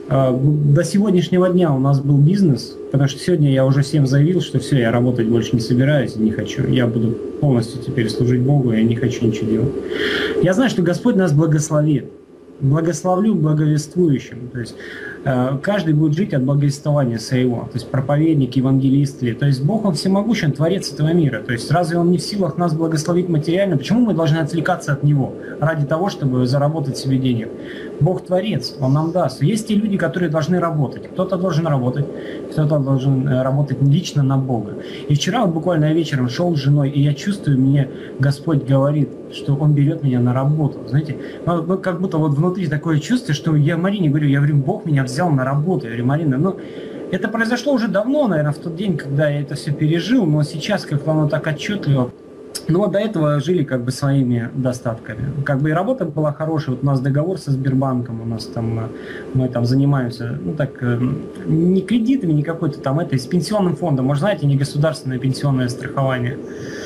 До сегодняшнего дня у нас был бизнес, потому что сегодня я уже всем заявил, что все, я работать больше не собираюсь и не хочу. Я буду полностью теперь служить Богу, я не хочу ничего делать. Я знаю, что Господь нас благословит. Благословлю благовествующим. То есть каждый будет жить от благовествования своего. То есть проповедник, евангелист ли. То есть Бог, Он всемогущий, Он творец этого мира. То есть разве Он не в силах нас благословить материально? Почему мы должны отвлекаться от Него ради того, чтобы заработать себе денег? Бог творец, Он нам даст. Есть те люди, которые должны работать. Кто-то должен работать, кто-то должен работать лично на Бога. И вчера вот буквально я вечером шел с женой, и я чувствую, мне Господь говорит, что Он берет меня на работу. Знаете, как будто вот внутри такое чувство, что я Марине говорю, Бог меня взял на работу. Я говорю, Марина, ну, это произошло уже давно, наверное, в тот день, когда я это все пережил, но сейчас как-то оно так отчетливо. Ну вот до этого жили как бы своими достатками. Как бы и работа была хорошая. Вот у нас договор со Сбербанком, у нас там, мы там занимаемся, ну так, не кредитами, не какой-то там, это, с пенсионным фондом. Может, знаете, не государственное пенсионное страхование.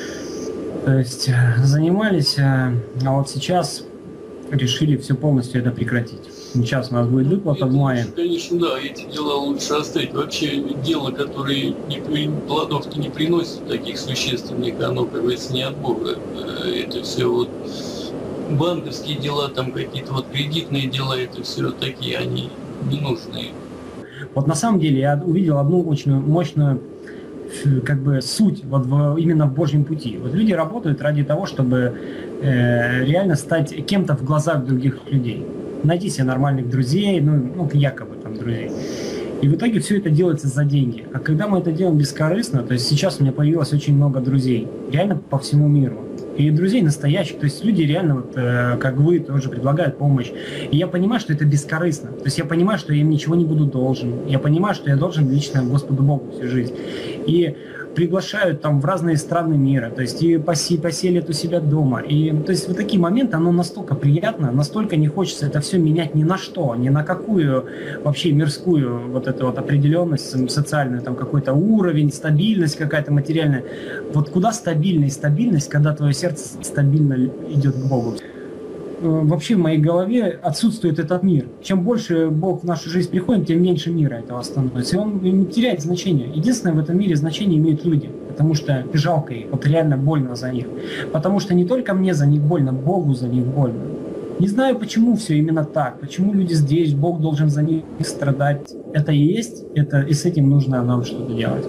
То есть занимались, а вот сейчас решили все полностью это прекратить. Сейчас у нас будет выплата в мае. Конечно, да, эти дела лучше оставить. Вообще дело, которое плодов-то не приносит таких существенных, оно, как говорится, не от Бога. Это все вот банковские дела, там какие-то вот кредитные дела, это все такие, они ненужные. Вот на самом деле я увидел одну очень мощную как бы суть вот именно в Божьем пути. Вот люди работают ради того, чтобы реально стать кем-то в глазах других людей. Найти себе нормальных друзей, ну якобы там друзей. И в итоге все это делается за деньги. А когда мы это делаем бескорыстно, то есть сейчас у меня появилось очень много друзей, реально по всему миру. И друзей настоящих, то есть люди реально, вот, как вы, тоже предлагают помощь. И я понимаю, что это бескорыстно. То есть я понимаю, что я им ничего не буду должен. Я понимаю, что я должен лично Господу Богу всю жизнь. И приглашают там в разные страны мира, то есть и поселят у себя дома. И то есть вот такие моменты, оно настолько приятно, настолько не хочется это все менять ни на что, ни на какую вообще мирскую вот эту вот определенность социальную, там какой-то уровень, стабильность какая-то материальная. Вот куда стабильность, когда твое сердце стабильно идет к Богу. Вообще в моей голове отсутствует этот мир. Чем больше Бог в нашу жизнь приходит, тем меньше мира этого становится. И он не теряет значения. Единственное, в этом мире значение имеют люди. Потому что жалко их, вот реально больно за них. Потому что не только мне за них больно, Богу за них больно. Не знаю, почему все именно так. Почему люди здесь, Бог должен за них страдать. Это и есть, это, и с этим нужно нам что-то делать.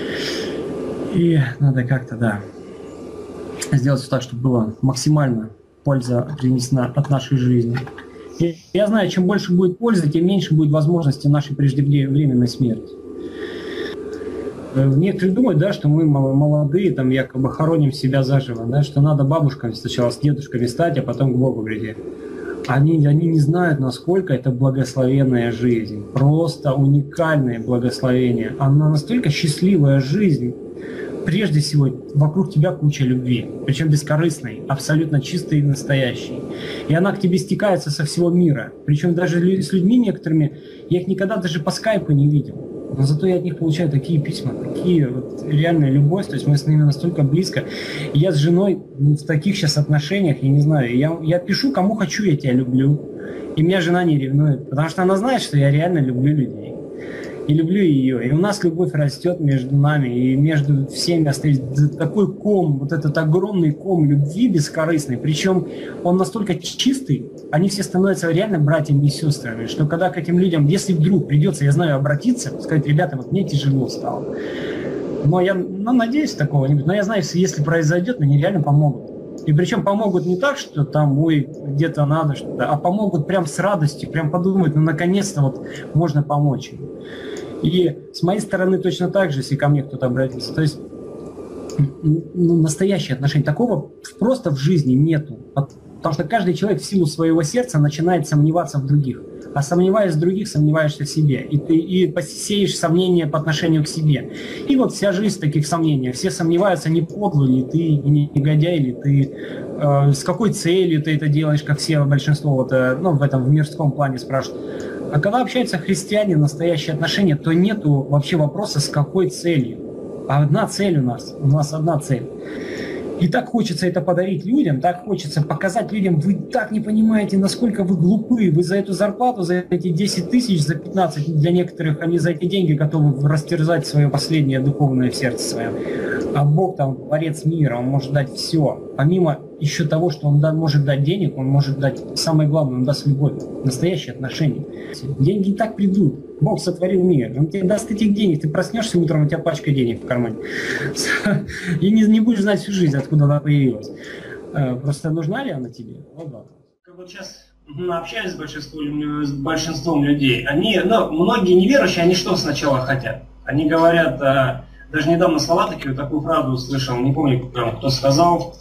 И надо как-то, да, сделать все так, чтобы было максимально польза принесена от нашей жизни. И я знаю, чем больше будет пользы, тем меньше будет возможности нашей преждевременной смерти. Некоторые думают, да, что мы молодые, там якобы хороним себя заживо, да, что надо бабушками сначала с дедушками стать, а потом к Богу прийти. Они не знают, насколько это благословенная жизнь. Просто уникальное благословение. Она настолько счастливая жизнь. Прежде всего, вокруг тебя куча любви, причем бескорыстной, абсолютно чистой и настоящей. И она к тебе стекается со всего мира. Причем даже с людьми некоторыми, я их никогда даже по скайпу не видел. Но зато я от них получаю такие письма, такие вот реальная любовь, то есть мы с ними настолько близко. И я с женой в таких сейчас отношениях, я не знаю, я пишу, кому хочу, я тебя люблю. И меня жена не ревнует, потому что она знает, что я реально люблю людей. И люблю ее. И у нас любовь растет между нами, и между всеми остается такой ком, вот этот огромный ком любви бескорыстный. Причем он настолько чистый, они все становятся реально братьями и сестрами, что когда к этим людям, если вдруг придется, я знаю, обратиться, сказать, ребята, вот мне тяжело стало. Но я надеюсь такого не будет. Но я знаю, если произойдет, мне реально помогут. И причем помогут не так, что там, ой, где-то надо что-то, а помогут прям с радостью, прям подумать, ну наконец-то вот можно помочь им. И с моей стороны точно так же, если ко мне кто-то обратится. То есть настоящее отношение такого просто в жизни нету. Потому что каждый человек в силу своего сердца начинает сомневаться в других. А сомневаясь в других, сомневаешься в себе. И ты посеешь сомнения по отношению к себе. И вот вся жизнь в таких сомнениях. Все сомневаются, не подлый ли ты, не негодяй ли ты, с какой целью ты это делаешь, как все большинство вот, в мирском плане спрашивают. А когда общаются христиане, настоящие отношения, то нету вообще вопроса, с какой целью. А одна цель у нас одна цель. И так хочется это подарить людям, так хочется показать людям, вы так не понимаете, насколько вы глупы, вы за эту зарплату, за эти 10 тысяч, за 15, для некоторых они за эти деньги готовы растерзать свое последнее духовное в сердце своем. А Бог там творец мира, Он может дать все. Помимо еще того, что Он может дать денег, Он может дать, самое главное, Он даст любовь, настоящие отношения. Деньги и так придут. Бог сотворил мир, Он тебе даст этих денег, ты проснешься утром, у тебя пачка денег в кармане. И не будешь знать всю жизнь, откуда она появилась. Просто нужна ли она тебе? Вот сейчас общаюсь с большинством людей. Они, многие неверующие, они что сначала хотят? Они говорят, даже недавно слова такую фразу услышал, не помню, кто сказал,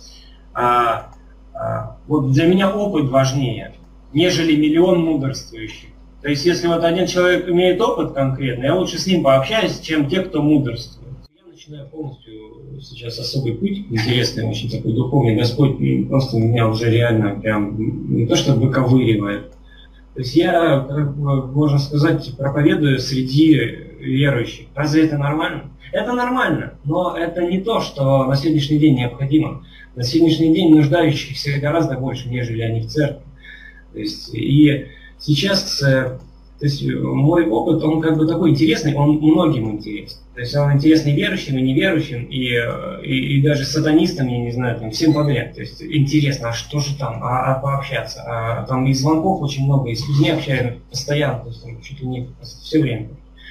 вот для меня опыт важнее, нежели миллион мудрствующих. То есть, если вот один человек имеет опыт конкретный, я лучше с ним пообщаюсь, чем те, кто мудрствует. Я начинаю полностью сейчас особый путь, интересный, очень такой духовный. Господь просто меня уже реально прям не то что выковыривает. То есть я, можно сказать, проповедую среди верующих. Разве это нормально? Это нормально, но это не то, что на сегодняшний день необходимо. На сегодняшний день нуждающихся гораздо больше, нежели они в церкви. То есть, и сейчас, то есть мой опыт, он как бы такой интересный, он многим интересен. То есть он интересный верующим и неверующим, и даже сатанистам, я не знаю, там, всем подряд. То есть интересно, а что же там, пообщаться. Там и звонков очень много, и с людьми общаюсь постоянно, то есть там, чуть ли не все время.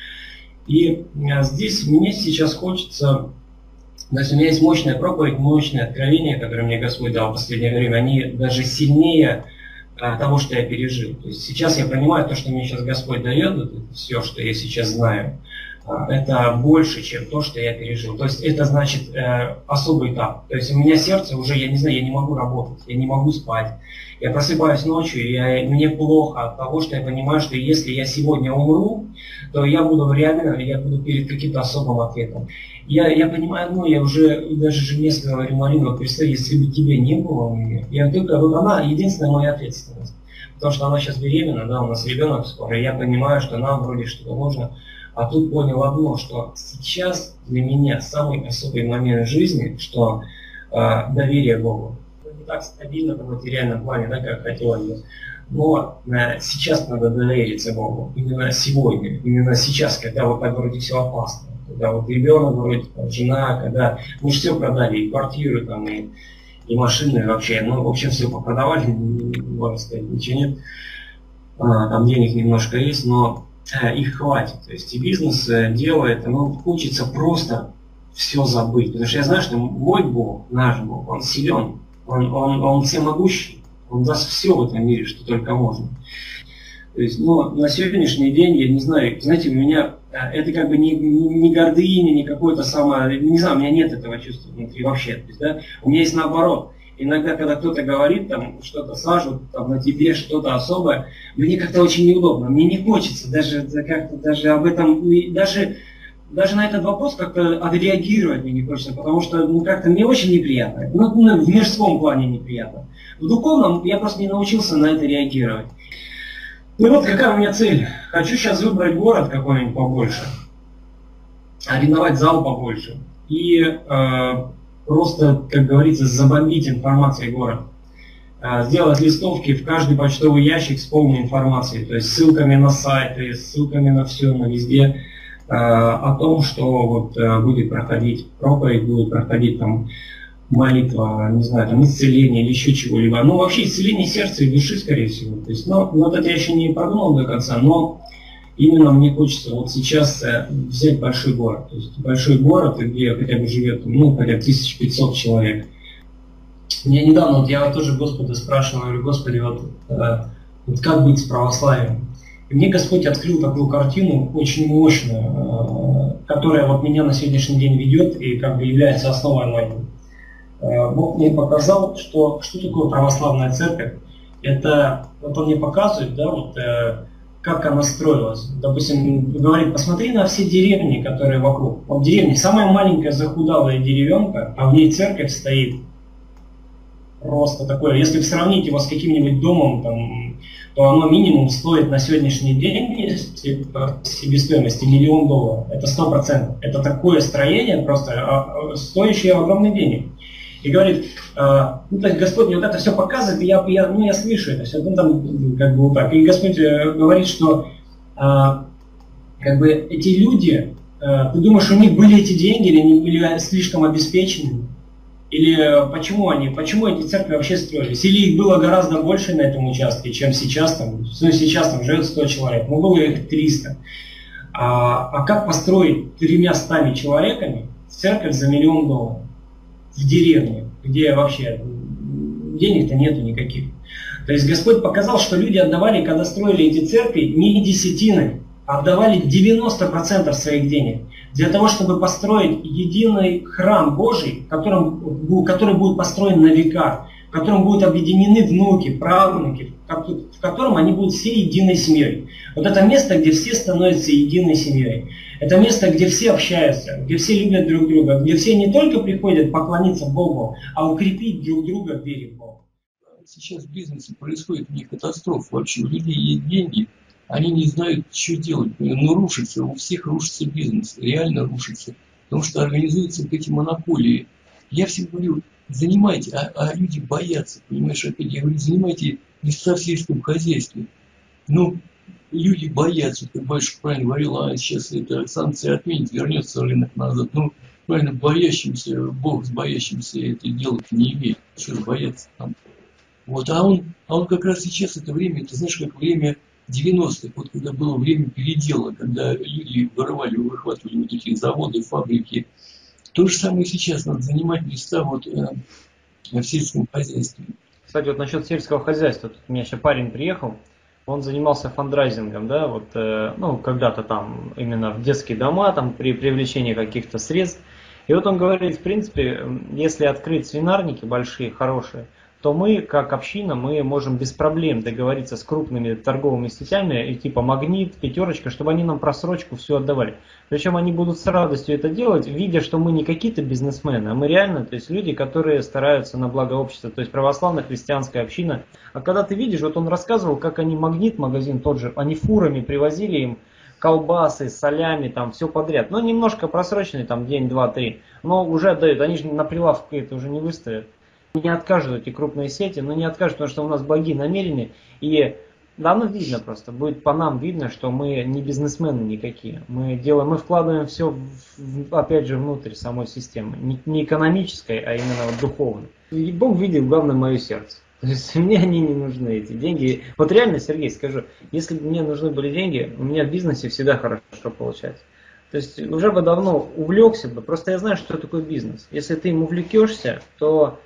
И здесь мне сейчас хочется, то есть у меня есть мощная проповедь, мощное откровение, которое мне Господь дал в последнее время, они даже сильнее того, что я пережил. То есть сейчас я понимаю, то, что мне сейчас Господь дает, это все, что я сейчас знаю, это больше, чем то, что я пережил. То есть это значит особый этап. То есть у меня сердце уже, я не знаю, я не могу работать, я не могу спать. Я просыпаюсь ночью, и мне плохо от того, что я понимаю, что если я сегодня умру, то я буду реально, я буду перед каким-то особым ответом. Я понимаю, я уже даже жене говорю, Марина, представь, если бы тебя не было у меня, я только, вот она единственная моя ответственность. Потому что она сейчас беременна, да, у нас ребенок скоро, и я понимаю, что нам вроде что-то нужно. А тут понял одно, что сейчас для меня самый особый момент жизни, что доверие Богу. Не так стабильно в материальном плане, да, как хотелось бы. Но сейчас надо довериться Богу. Именно сегодня, именно сейчас, когда вот так вроде все опасно. Когда вот ребенок, вроде там, жена, когда мы же все продали, и квартиру, там, и машины, и вообще, в общем, все попродавали, можно сказать, ничего нет. Там денег немножко есть, но их хватит. То есть и бизнес делает, хочется просто все забыть. Потому что я знаю, что мой Бог, наш Бог, Он силен, Он всемогущий, Он даст все в этом мире, что только можно. То есть, на сегодняшний день, я не знаю, знаете, у меня это как бы не гордыня, не какое-то самое, не знаю, у меня нет этого чувства внутри вообще. То есть, да, у меня есть наоборот. Иногда, когда кто-то говорит, там, что-то сажут, там, на тебе что-то особое, мне как-то очень неудобно, мне не хочется даже как-то даже об этом, даже на этот вопрос как-то отреагировать мне не хочется, потому что как-то мне очень неприятно, в мирском плане неприятно. В духовном я просто не научился на это реагировать. Ну вот какая у меня цель. Хочу сейчас выбрать город какой-нибудь побольше, арендовать зал побольше и просто, как говорится, забомбить информацией город. Сделать листовки в каждый почтовый ящик с полной информацией, то есть ссылками на сайты, ссылками на все, на везде, о том, что вот будет проходить проповедь, будет проходить там молитва, не знаю, там исцеление или еще чего-либо. Вообще исцеление сердца и души, скорее всего. То есть, вот это я еще не продумал до конца, но именно мне хочется вот сейчас взять большой город. То есть большой город, где хотя бы живет, хотя бы 1500 человек. Мне недавно, я тоже Господа спрашивал, говорю, Господи, вот как быть с православием? И мне Господь открыл такую картину очень мощную, которая вот меня на сегодняшний день ведет и как бы является основой моей. Бог мне показал, что такое православная церковь. Это, вот Он мне показывает, да, как она строилась. Допустим, говорит, посмотри на все деревни, которые вокруг. Вот деревня, самая маленькая захудалая деревенка, а в ней церковь стоит. Просто такое. Если сравнить его с каким-нибудь домом, то оно минимум стоит на сегодняшний день по себестоимости $1 миллион. Это 100%. Это такое строение, просто стоящее огромных денег. И говорит, ну, то есть Господь мне вот это все показывает, и я слышу это все, ну, там, как бы вот так. И Господь говорит, что как бы эти люди, ты думаешь, у них были эти деньги, или они были слишком обеспечены? Или почему эти церкви вообще строились? Или их было гораздо больше на этом участке, чем сейчас там, ну, сейчас там живет 100 человек, но было их 300. А как построить 300 человеками церковь за $1 000 000 в деревне, где вообще денег-то нету никаких? То есть Господь показал, что люди отдавали, когда строили эти церкви, не десятиной, а отдавали 90% своих денег для того, чтобы построить единый храм Божий, который будет построен на века, в котором будут объединены внуки, правнуки, в котором они будут все единой семьей. Вот это место, где все становятся единой семьей. Это место, где все общаются, где все любят друг друга, где все не только приходят поклониться Богу, а укрепить друг друга в вере в Бога. Сейчас в бизнесе происходит у них катастрофа. Вообще у людей есть деньги, они не знают, что делать. Но рушится, у всех рушится бизнес, реально рушится. Потому что организуются вот эти монополии. Я всем говорю, занимайте, а люди боятся, понимаешь, опять я говорю, занимайте места в сельском хозяйстве. Ну, люди боятся, как батюшка правильно говорил, сейчас это санкции отменят, вернется рынок назад. Ну, правильно, боящимся, Бог с боящимся это делать не имеет. Что же бояться там? Вот, а он как раз сейчас это время, ты знаешь, как время 90-х, вот когда было время передела, когда люди выхватывали вот эти заводы, фабрики. То же самое сейчас, надо занимать места вот в сельском хозяйстве. Кстати, вот насчет сельского хозяйства, тут у меня еще парень приехал, он занимался фандрайзингом, да, вот, ну, когда-то там именно в детские дома, там при привлечении каких-то средств. И вот он говорит, в принципе, если открыть свинарники большие, хорошие, то мы, как община, мы можем без проблем договориться с крупными торговыми сетями, и типа Магнит, Пятерочка, чтобы они нам просрочку все отдавали. Причем они будут с радостью это делать, видя, что мы не какие-то бизнесмены, а мы реально, то есть люди, которые стараются на благо общества, то есть православно-христианская община. А когда ты видишь, вот он рассказывал, как они Магнит, магазин тот же, они фурами привозили им колбасы, солями, там все подряд. Но немножко просроченный, там день, два, три, но уже отдают, они же на прилавке это уже не выставят. Не откажут эти крупные сети, но не откажут, потому что у нас благие намерения. И давно видно просто, будет по нам видно, что мы не бизнесмены никакие. Мы вкладываем все, опять же, внутрь самой системы. Не экономической, а именно вот духовной. И Бог видит, главное, мое сердце. То есть мне они не нужны, эти деньги. Вот реально, Сергей, скажу, если бы мне нужны были деньги, у меня в бизнесе всегда хорошо получается. То есть уже бы давно увлекся бы, просто я знаю, что такое бизнес. Если ты им увлекешься, то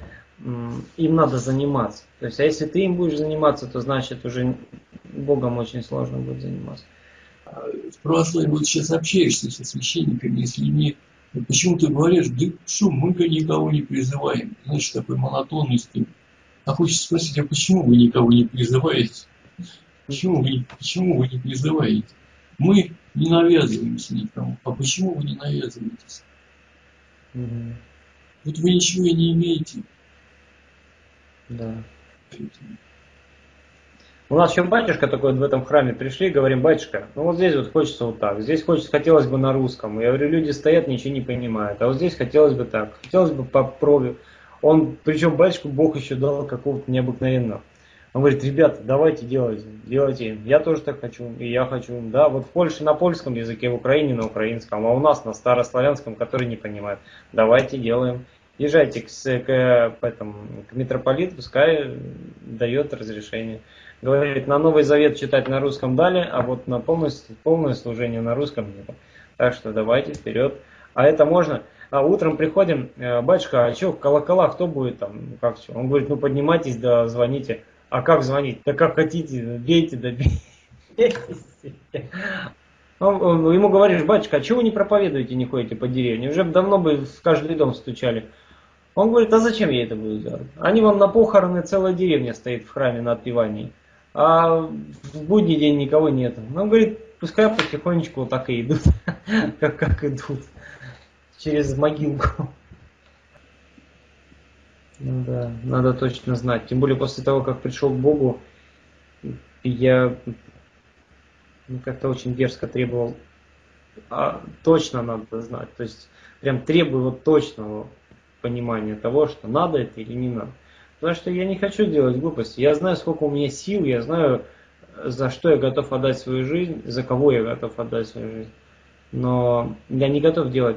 им надо заниматься. То есть, а если ты им будешь заниматься, то значит уже Богом очень сложно будет заниматься. В православии вот сейчас общаешься со священниками, с людьми, почему ты говоришь, да что, мы никого не призываем. Знаешь, такой монотонности. А хочется спросить, а почему вы никого не призываете? Почему вы не призываете? Мы не навязываемся никому. А почему вы не навязываетесь? Вот вы ничего и не имеете. Да. У нас еще батюшка такой в этом храме пришли, говорим, батюшка, ну вот здесь вот хочется вот так, здесь хотелось бы на русском. Я говорю, люди стоят, ничего не понимают, а вот здесь хотелось бы так, хотелось бы по проби. Он, причем батюшку Бог еще дал какого-то необыкновенного. Он говорит, ребята, давайте делайте. Я тоже так хочу, и я хочу. Да, вот в Польше на польском языке, в Украине на украинском, а у нас на старославянском, который не понимает. Давайте делаем. Езжайте к митрополиту, пускай дает разрешение. Говорит, на Новый Завет читать на русском дали, а вот на полное служение на русском нет. Так что давайте вперед. А это можно. А утром приходим, батюшка, а что, колокола, кто будет там, как что? Он говорит, ну поднимайтесь, да звоните. А как звонить? Да как хотите, бейте, да бейте. Ему говоришь, батюшка, а чего вы не проповедуете, не ходите по деревне? Уже давно бы в каждый дом стучали. Он говорит, а зачем я это буду делать? Они вон на похороны, целая деревня стоит в храме на отпевании. А в будний день никого нет. Он говорит, пускай потихонечку вот так и идут, как идут. Через могилку. Ну да, надо точно знать. Тем более после того, как пришел к Богу, я как-то очень дерзко требовал. Точно надо знать. То есть прям требую вот точного. понимание того, что надо это или не надо. Потому что я не хочу делать глупости. Я знаю, сколько у меня сил, я знаю, за что я готов отдать свою жизнь, за кого я готов отдать свою жизнь. Но я не готов делать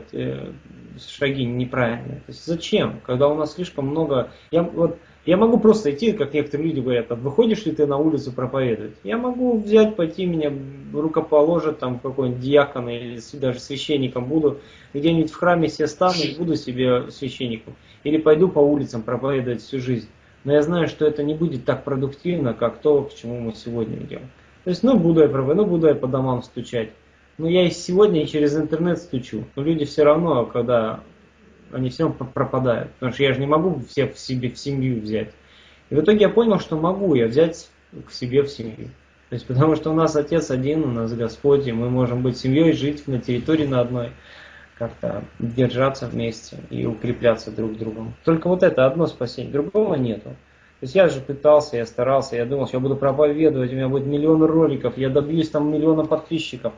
шаги неправильные. То есть зачем? Когда у нас слишком много... Я могу просто идти, как некоторые люди говорят, выходишь ли ты на улицу проповедовать? Я могу взять, пойти, меня рукоположат, там какой-нибудь диакон или даже священником буду, где-нибудь в храме себе стану и буду себе священником. Или пойду по улицам проповедовать всю жизнь. Но я знаю, что это не будет так продуктивно, как то, к чему мы сегодня идем. То есть, буду я проповедовать, буду я по домам стучать. Но я и сегодня и через интернет стучу. Но люди все равно, когда... они все равно пропадают. Потому что я же не могу всех в семью взять. И в итоге я понял, что могу я взять к себе в семью. То есть потому что у нас Отец один, у нас Господь, и мы можем быть семьей, жить на территории на одной, как-то держаться вместе и укрепляться друг другом. Только вот это одно спасение, другого нету. То есть я же пытался, я старался, я думал, что я буду проповедовать, у меня будет миллионы роликов, я добьюсь там миллиона подписчиков.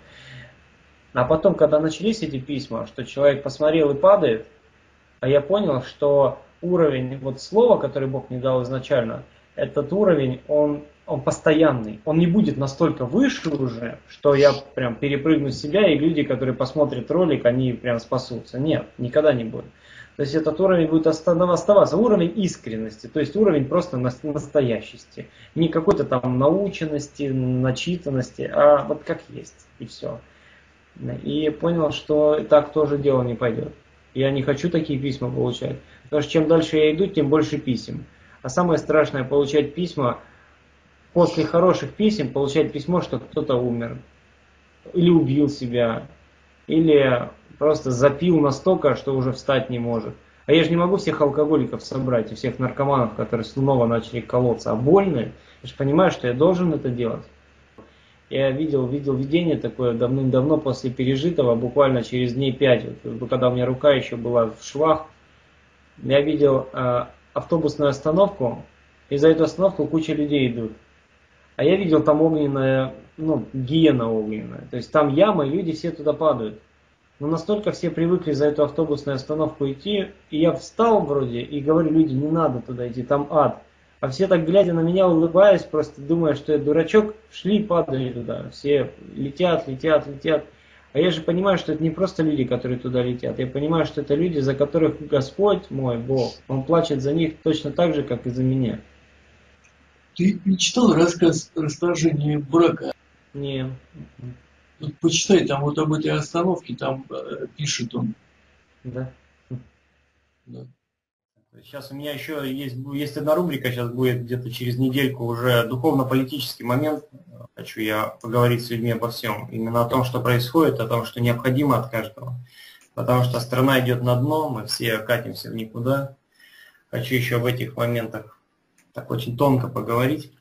А потом, когда начались эти письма, что человек посмотрел и падает, а я понял, что уровень вот слова, который Бог мне дал изначально, этот уровень, он постоянный. Он не будет настолько выше уже, что я прям перепрыгну себя, и люди, которые посмотрят ролик, они прям спасутся. Нет, никогда не будет. То есть этот уровень будет оставаться. Уровень искренности, то есть уровень просто настоящести. Не какой-то там наученности, начитанности, а вот как есть, и все. И понял, что так тоже дело не пойдет. Я не хочу такие письма получать. Потому что чем дальше я иду, тем больше писем. А самое страшное получать письма, после хороших писем получать письмо, что кто-то умер. Или убил себя. Или просто запил настолько, что уже встать не может. А я же не могу всех алкоголиков собрать и всех наркоманов, которые снова начали колоться. А больные. Я же понимаю, что я должен это делать. Я видел видение такое давным-давно после пережитого, буквально через дней 5, вот, когда у меня рука еще была в швах. Я видел автобусную остановку, и за эту остановку куча людей идут. А я видел там огненная, гиена огненная. То есть там яма, и люди все туда падают. Но настолько все привыкли за эту автобусную остановку идти, и я встал вроде и говорю, люди, не надо туда идти, там ад. А все так, глядя на меня, улыбаясь, просто думая, что я дурачок, шли и падали туда. Все летят. А я же понимаю, что это не просто люди, которые туда летят. Я понимаю, что это люди, за которых Господь, мой Бог, Он плачет за них точно так же, как и за меня. Ты не читал рассказ «Расторжение брака»? Не. Вот почитай, там вот об этой остановке, там пишет он. Да. Да. Сейчас у меня еще есть одна рубрика, сейчас будет где-то через недельку уже духовно-политический момент. Хочу я поговорить с людьми обо всем. Именно о том, что происходит, о том, что необходимо от каждого. Потому что страна идет на дно, мы все катимся в никуда. Хочу еще об этих моментах так очень тонко поговорить.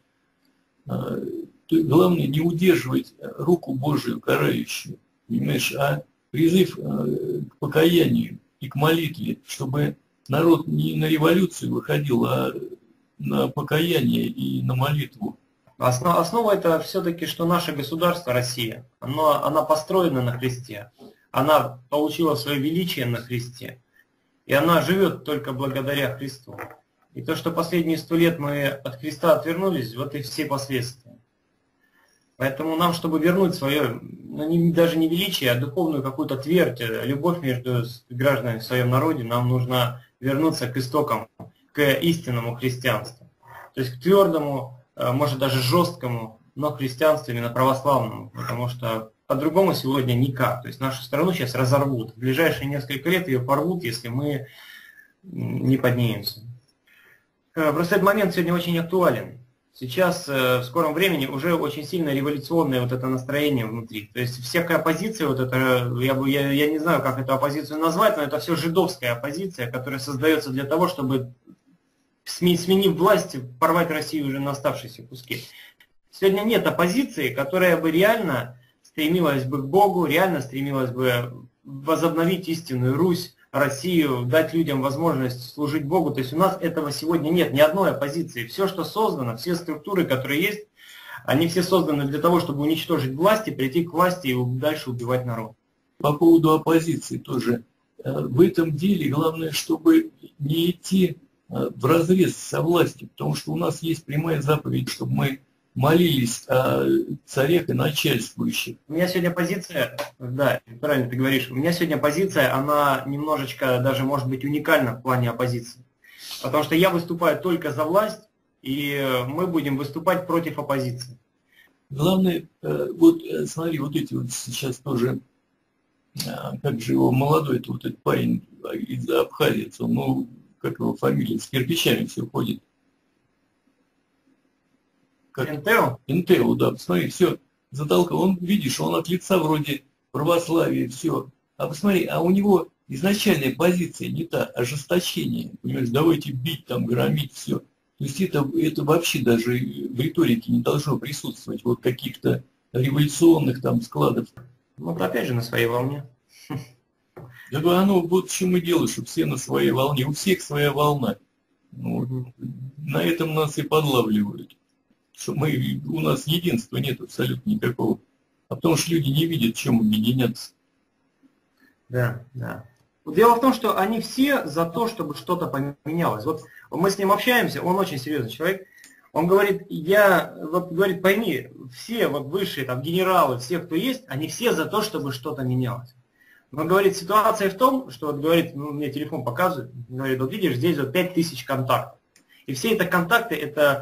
Главное не удерживать руку Божию карающую, понимаешь, а призыв к покаянию и к молитве, чтобы народ не на революцию выходил, а на покаяние и на молитву. Основа это все-таки, что наше государство, Россия, она построена на Христе. Она получила свое величие на Христе. И она живет только благодаря Христу. И то, что последние 100 лет мы от Христа отвернулись, вот и все последствия. Поэтому нам, чтобы вернуть свое, даже не величие, а духовную какую-то твердь, любовь между гражданами в своем народе, нам нужно вернуться к истокам, к истинному христианству. То есть к твердому, может даже жесткому, но христианству именно православному. Потому что по-другому сегодня никак. То есть нашу страну сейчас разорвут. В ближайшие несколько лет ее порвут, если мы не поднимемся. Просто этот момент сегодня очень актуален. Сейчас, в скором времени, уже очень сильно революционное вот это настроение внутри. То есть всякая оппозиция, вот это, я не знаю, как эту оппозицию назвать, но это все жидовская оппозиция, которая создается для того, чтобы, сменив власть, порвать Россию уже на оставшиеся куски. Сегодня нет оппозиции, которая бы реально стремилась бы к Богу, реально стремилась бы возобновить истинную Русь, Россию, дать людям возможность служить Богу. То есть у нас этого сегодня нет, ни одной оппозиции. Все, что создано, все структуры, которые есть, они все созданы для того, чтобы уничтожить власть и прийти к власти и дальше убивать народ. По поводу оппозиции тоже. в этом деле главное, чтобы не идти вразрез со властью, потому что у нас есть прямая заповедь, чтобы мы молились о царях и начальствующих. У меня сегодня позиция, да, правильно ты говоришь, у меня сегодня позиция, она немножечко даже может быть уникальна в плане оппозиции. Потому что я выступаю только за власть, и мы будем выступать против оппозиции. Главное, вот смотри, вот эти вот сейчас тоже, как же его молодой, вот этот парень из Абхазии, ну, как его фамилия, с кирпичами все ходит. Интео? Интео, да, посмотри, все, затолкал. Он, видишь, он от лица вроде православия, все. А посмотри, а у него изначальная позиция не та, ожесточение, понимаешь, давайте бить, там, громить, все. То есть это вообще даже в риторике не должно присутствовать, вот каких-то революционных там складов. Ну, опять же, на своей волне. Да, оно вот в чем и дело, что все на своей волне, у всех своя волна. Ну, на этом нас и подлавливают. Что у нас единства нет абсолютно никакого. А потому что люди не видят, чем объединяться. Да, да. Дело в том, что они все за то, чтобы что-то поменялось. Вот мы с ним общаемся, он очень серьезный человек. Он говорит, говорит, пойми, все вот высшие там генералы, все, кто есть, они все за то, чтобы что-то менялось. Но, говорит, ситуация в том, что, вот, говорит, ну, мне телефон показывает, говорит, вот видишь, здесь вот 5000 контактов. И все это контакты, это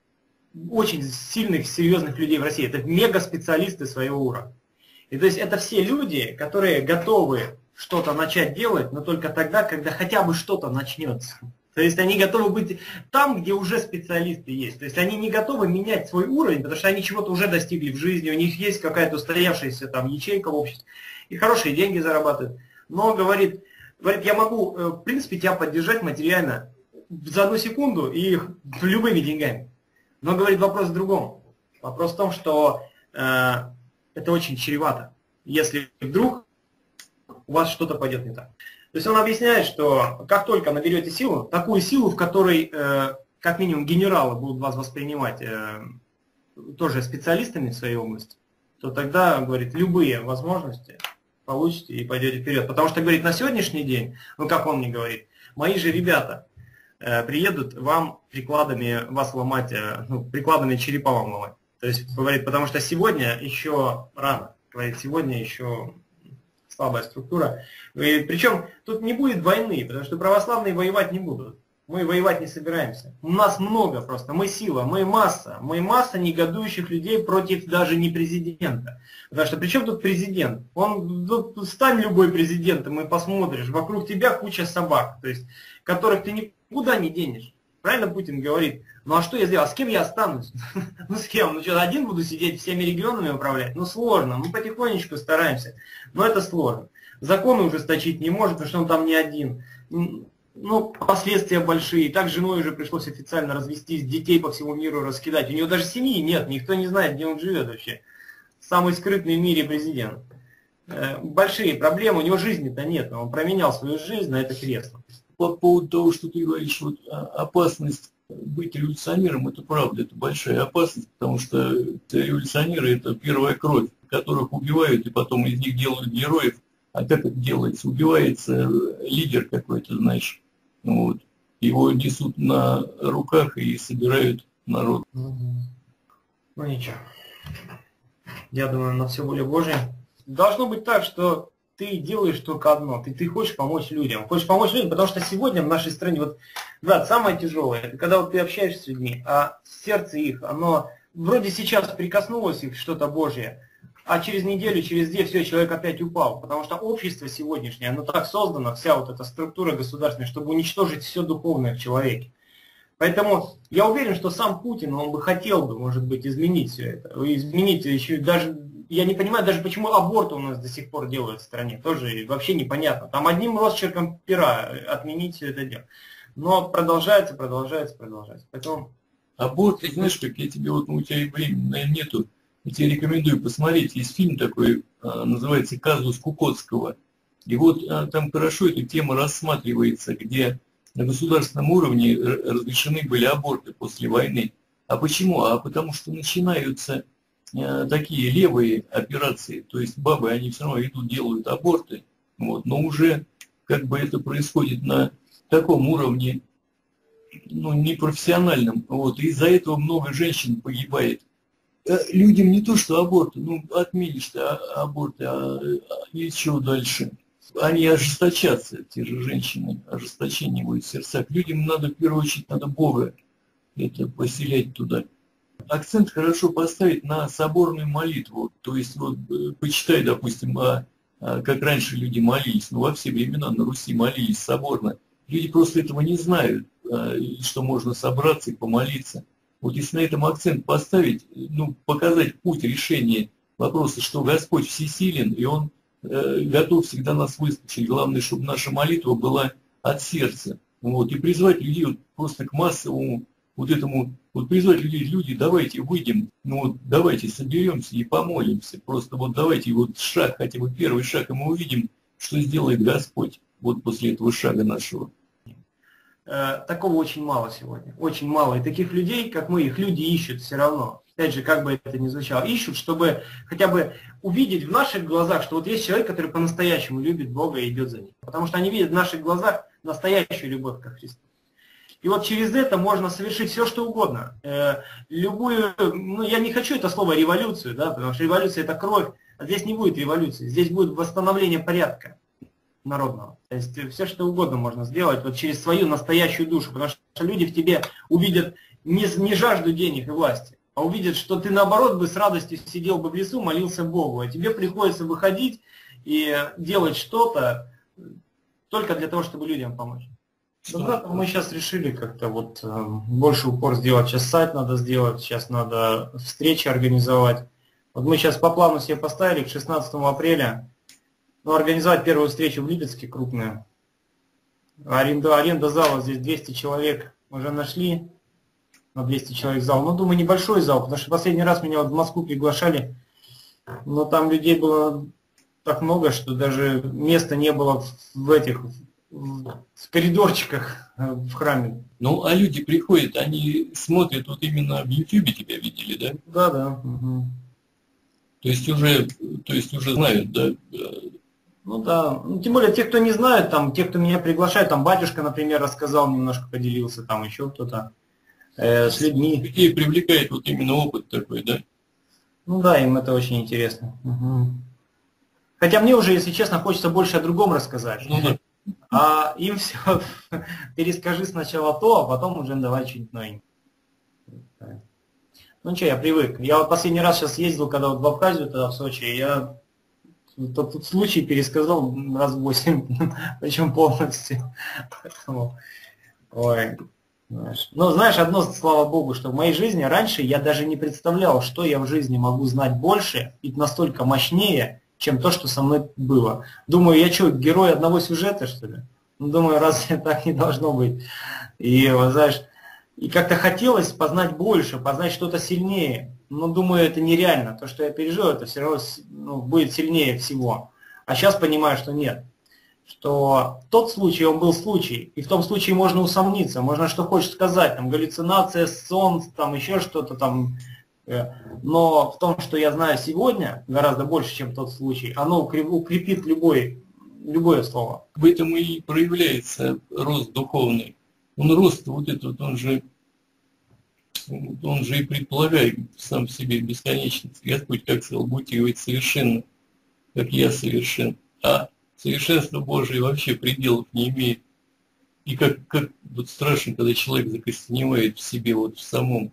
очень сильных, серьезных людей в России. Это мега-специалисты своего уровня. И то есть это все люди, которые готовы что-то начать делать, но только тогда, когда хотя бы что-то начнется. То есть они готовы быть там, где уже специалисты есть. То есть они не готовы менять свой уровень, потому что они чего-то уже достигли в жизни, у них есть какая-то устоявшаяся там ячейка в обществе, и хорошие деньги зарабатывают. Но, говорит, я могу, в принципе, тебя поддержать материально за одну секунду и любыми деньгами. Но, говорит, вопрос в другом. Вопрос в том, что это очень чревато, если вдруг у вас что-то пойдет не так. То есть он объясняет, что как только наберете силу, такую силу, в которой как минимум генералы будут вас воспринимать тоже специалистами в своей области, то тогда, говорит, любые возможности получите и пойдете вперед. Потому что, говорит, на сегодняшний день, ну как он мне говорит, мои же ребята приедут вам прикладами вас ломать, ну, прикладами черепа вам ломать. То есть, говорит, потому что сегодня еще рано, говорит, сегодня еще слабая структура. И причем тут не будет войны, потому что православные воевать не будут. Мы воевать не собираемся. У нас много просто, мы сила, мы масса негодующих людей против даже не президента. Потому что при чем тут президент? Стань любой президентом и посмотришь, вокруг тебя куча собак, то есть, которых ты никуда не денешь. Правильно Путин говорит? Ну а что я сделал? А с кем я останусь? Ну с кем? Ну что, один буду сидеть, всеми регионами управлять? Ну сложно, мы потихонечку стараемся, но это сложно. Законы ужесточить не может, потому что он там не один. Ну, последствия большие. Так женой уже пришлось официально развестись, детей по всему миру раскидать. У него даже семьи нет, никто не знает, где он живет вообще. Самый скрытный в мире президент. Большие проблемы, у него жизни-то нет, он променял свою жизнь на это кресло. По поводу того, что ты говоришь, вот, опасность быть революционером, это правда, это большая опасность, потому что революционеры – это первая кровь, которых убивают и потом из них делают героев. А как это делается? Убивается лидер какой-то, знаешь, вот, его несут на руках и собирают народ. Ну ничего, я думаю, на все воля Божья. Должно быть так, что ты делаешь только одно, ты хочешь помочь людям. Хочешь помочь людям, потому что сегодня в нашей стране, вот, брат, самое тяжелое, это когда вот ты общаешься с людьми, а сердце их, оно вроде сейчас прикоснулось их что-то Божье, а через неделю, через две, все, человек опять упал. Потому что общество сегодняшнее, оно так создано, вся вот эта структура государственная, чтобы уничтожить все духовное в человеке. Поэтому я уверен, что сам Путин, он бы хотел бы, может быть, изменить все это. Изменить еще даже... Я не понимаю даже, почему аборты у нас до сих пор делают в стране. Тоже вообще непонятно. Там одним росчерком пера отменить все это дело. Но продолжается. Поэтому... Аборт, ты знаешь, как я тебе, вот, у тебя и времени, наверное, нету, я тебе рекомендую посмотреть. Есть фильм такой, называется «Казус Кукоцкого». И вот там хорошо эта тема рассматривается, где на государственном уровне разрешены были аборты после войны. А почему? А потому что начинаются такие левые операции, то есть бабы, они все равно идут, делают аборты, вот, но уже как бы это происходит на таком уровне, ну, непрофессиональном. Вот. И из-за этого много женщин погибает. Людям не то, что аборты, ну, отменишь аборты, а ничего дальше. Они ожесточатся, те же женщины, ожесточение будет в сердцах. Людям надо, в первую очередь, надо Бога это поселять туда. Акцент хорошо поставить на соборную молитву. То есть, вот, почитай, допустим, как раньше люди молились. Ну, во все времена на Руси молились соборно. Люди просто этого не знают, что можно собраться и помолиться. Вот если на этом акцент поставить, ну, показать путь решения вопроса, что Господь всесилен, и Он готов всегда нас выслушать. Главное, чтобы наша молитва была от сердца. Вот, и призвать людей вот просто к массовому вот этому, вот призвать людей, люди, давайте выйдем, ну вот давайте соберемся и помолимся. Просто вот давайте вот шаг, хотя бы первый шаг, и мы увидим, что сделает Господь вот после этого шага нашего. Такого очень мало сегодня, очень мало. И таких людей, как мы, их люди ищут все равно. Опять же, как бы это ни звучало, ищут, чтобы хотя бы увидеть в наших глазах, что вот есть человек, который по-настоящему любит Бога и идет за ним. Потому что они видят в наших глазах настоящую любовь ко Христу. И вот через это можно совершить все, что угодно. Любую, ну я не хочу это слово революцию, да, потому что революция это кровь, а здесь не будет революции, здесь будет восстановление порядка народного. То есть все, что угодно можно сделать вот через свою настоящую душу, потому что люди в тебе увидят не жажду денег и власти, а увидят, что ты наоборот бы с радостью сидел бы в лесу, молился Богу, а тебе приходится выходить и делать что-то только для того, чтобы людям помочь. Да, мы сейчас решили как-то вот больше упор сделать. Сейчас сайт надо сделать, сейчас надо встречи организовать. Вот мы сейчас по плану себе поставили к 16 апреля организовать первую встречу в Липецке крупную. Аренда зала здесь 200 человек уже нашли. На 200 человек зал. Ну, думаю, небольшой зал, потому что последний раз меня вот в Москву приглашали, но там людей было так много, что даже места не было в коридорчиках в храме. Ну, а люди приходят, они смотрят, вот именно в Ютьюбе тебя видели, да? Да, да. Угу. То есть уже знают, да? Ну да. Ну, тем более те, кто не знают, там, те, кто меня приглашает, там батюшка, например, рассказал, немножко поделился, там еще кто-то с людьми. Людей привлекает вот именно опыт такой, да? Ну да, им это очень интересно. Угу. Хотя мне уже, если честно, хочется больше о другом рассказать. Ну да. А им все, перескажи сначала то, а потом уже давай что-нибудь новенькое. Ну что, я привык. Я вот последний раз сейчас ездил, когда вот в Абхазию, тогда в Сочи, я тот случай пересказал раз 8, причем полностью. Поэтому, ой, знаешь. Но знаешь, одно, слава Богу, что в моей жизни раньше я даже не представлял, что я в жизни могу знать больше и настолько мощнее, чем то, что со мной было. Думаю, я что, герой одного сюжета, что ли? Ну, думаю, разве так не должно быть? И, вот, знаешь, и как-то хотелось познать больше, познать что-то сильнее. Но, думаю, это нереально. То, что я пережил, это все равно будет сильнее всего. А сейчас понимаю, что нет. Что тот случай, он был случай. И в том случае можно усомниться. Можно что хочешь сказать. Там галлюцинация, сон, там еще что-то там. Но в том, что я знаю сегодня, гораздо больше, чем тот случай, оно укрепит любое слово. В этом и проявляется рост духовный. Рост вот этот, он же и предполагает сам в себе бесконечность. Господь как сказал, будьте вы совершенны, как я совершен. А совершенство Божие вообще пределов не имеет. И как вот страшно, когда человек закостеневает в себе, вот в самом.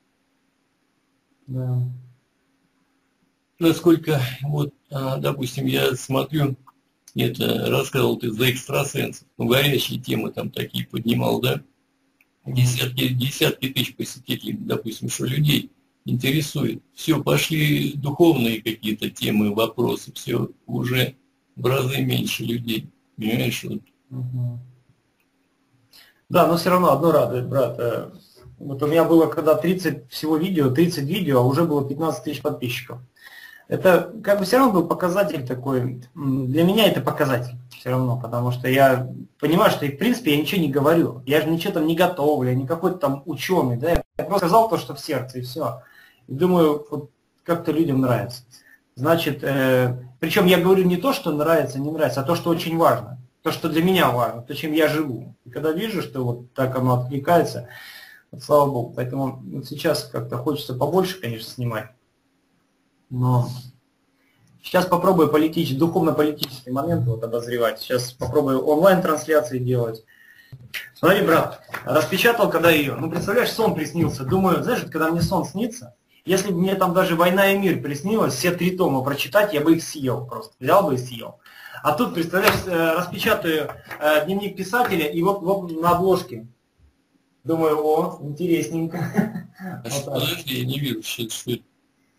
Да. Насколько, вот, допустим, я смотрю, это рассказывал ты за экстрасенсов, ну, горячие темы там такие поднимал, да, десятки тысяч посетителей, допустим, что людей интересует. Все, пошли духовные какие-то темы, вопросы, все уже в разы меньше людей, понимаешь? Вот. Угу. Да, но все равно одно радует, брат. Вот у меня было когда 30 видео, а уже было 15 тысяч подписчиков. Это как бы все равно был показатель такой, для меня это показатель все равно, потому что я понимаю, что в принципе я ничего не говорю, я же ничего там не готовлю, я не какой-то там ученый, да, я просто сказал то, что в сердце, и все. И думаю, вот как-то людям нравится. Значит, причем я говорю не то, что нравится, не нравится, а то, что очень важно. то, что для меня важно, то, чем я живу. И когда вижу, что вот так оно откликается, вот, слава Богу. Поэтому вот сейчас как-то хочется побольше, конечно, снимать. Но сейчас попробую духовно-политический момент вот обозревать. Сейчас попробую онлайн-трансляции делать. Смотри, брат, распечатал когда ее. Ну, представляешь, сон приснился. Думаю, знаешь, когда мне сон снится, если бы мне там даже «Война и мир» приснилось, все 3 тома прочитать, я бы их съел просто. Взял бы и съел. А тут, представляешь, распечатаю дневник писателя, и вот на обложке. Думаю, о, интересненько. Подожди, я не вижу сейчас, что это.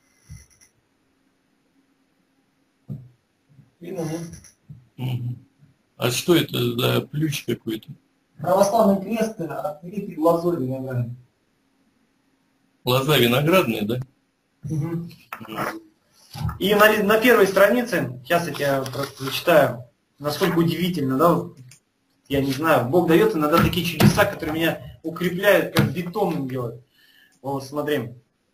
Видно, нет? Угу. А что это за ключ какой-то? Православный крест, открытый в лазурь виноградной. Лоза виноградная, да? Угу. И на первой странице, сейчас я тебе просто зачитаю, насколько удивительно, да, я не знаю, Бог дает иногда такие чудеса, которые меня укрепляют, как бетонным делают. Вот, смотри.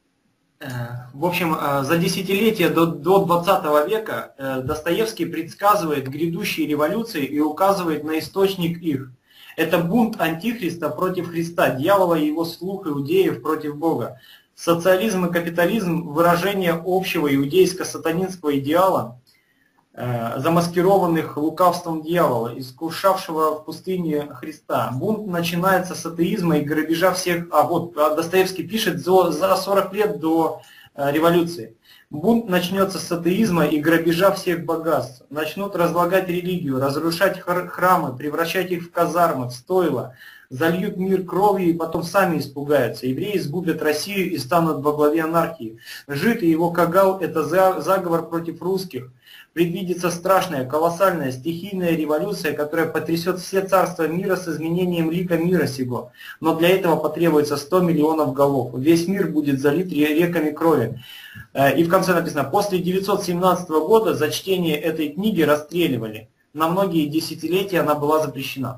В общем, за десятилетия до 20 века Достоевский предсказывает грядущие революции и указывает на источник их. Это бунт антихриста против Христа, дьявола и его слуг иудеев против Бога. Социализм и капитализм – выражение общего иудейско-сатанинского идеала, замаскированных лукавством дьявола, искушавшего в пустыне Христа. Бунт начинается с атеизма и грабежа всех... Достоевский пишет за 40 лет до революции. Бунт начнется с атеизма и грабежа всех богатств. Начнут разлагать религию, разрушать храмы, превращать их в казармы, в стойла, зальют мир кровью и потом сами испугаются. Евреи сгубят Россию и станут во главе анархии. Жид и его кагал – это заговор против русских. Предвидится страшная, колоссальная, стихийная революция, которая потрясет все царства мира с изменением лика мира сего. Но для этого потребуется 100 миллионов голов. Весь мир будет залит реками крови. И в конце написано, после 1917 года за чтение этой книги расстреливали. На многие десятилетия она была запрещена.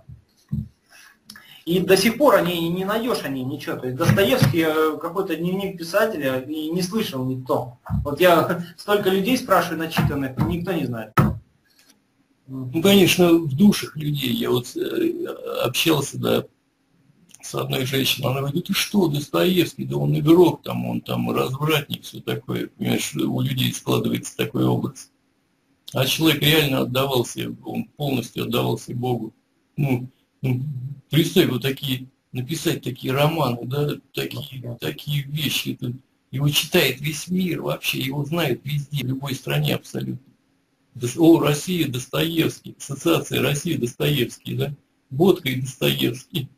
И до сих пор не найдешь ничего. То есть Достоевский какой-то дневник писателя и не слышал никто. Вот я столько людей спрашиваю начитанных, никто не знает. Ну, конечно, в душах людей. Я вот общался, да, с одной женщиной. Она говорит, ты что, Достоевский, да он игрок, он там развратник, все такое. Понимаешь, у людей складывается такой образ. А человек реально отдавался, он полностью отдавался Богу. Представь, вот написать такие романы, да, такие вещи. Это, его читает весь мир вообще, его знают везде, в любой стране абсолютно. О, Россия, Достоевский, ассоциация Россия, Достоевский, да, Бодка и Достоевский.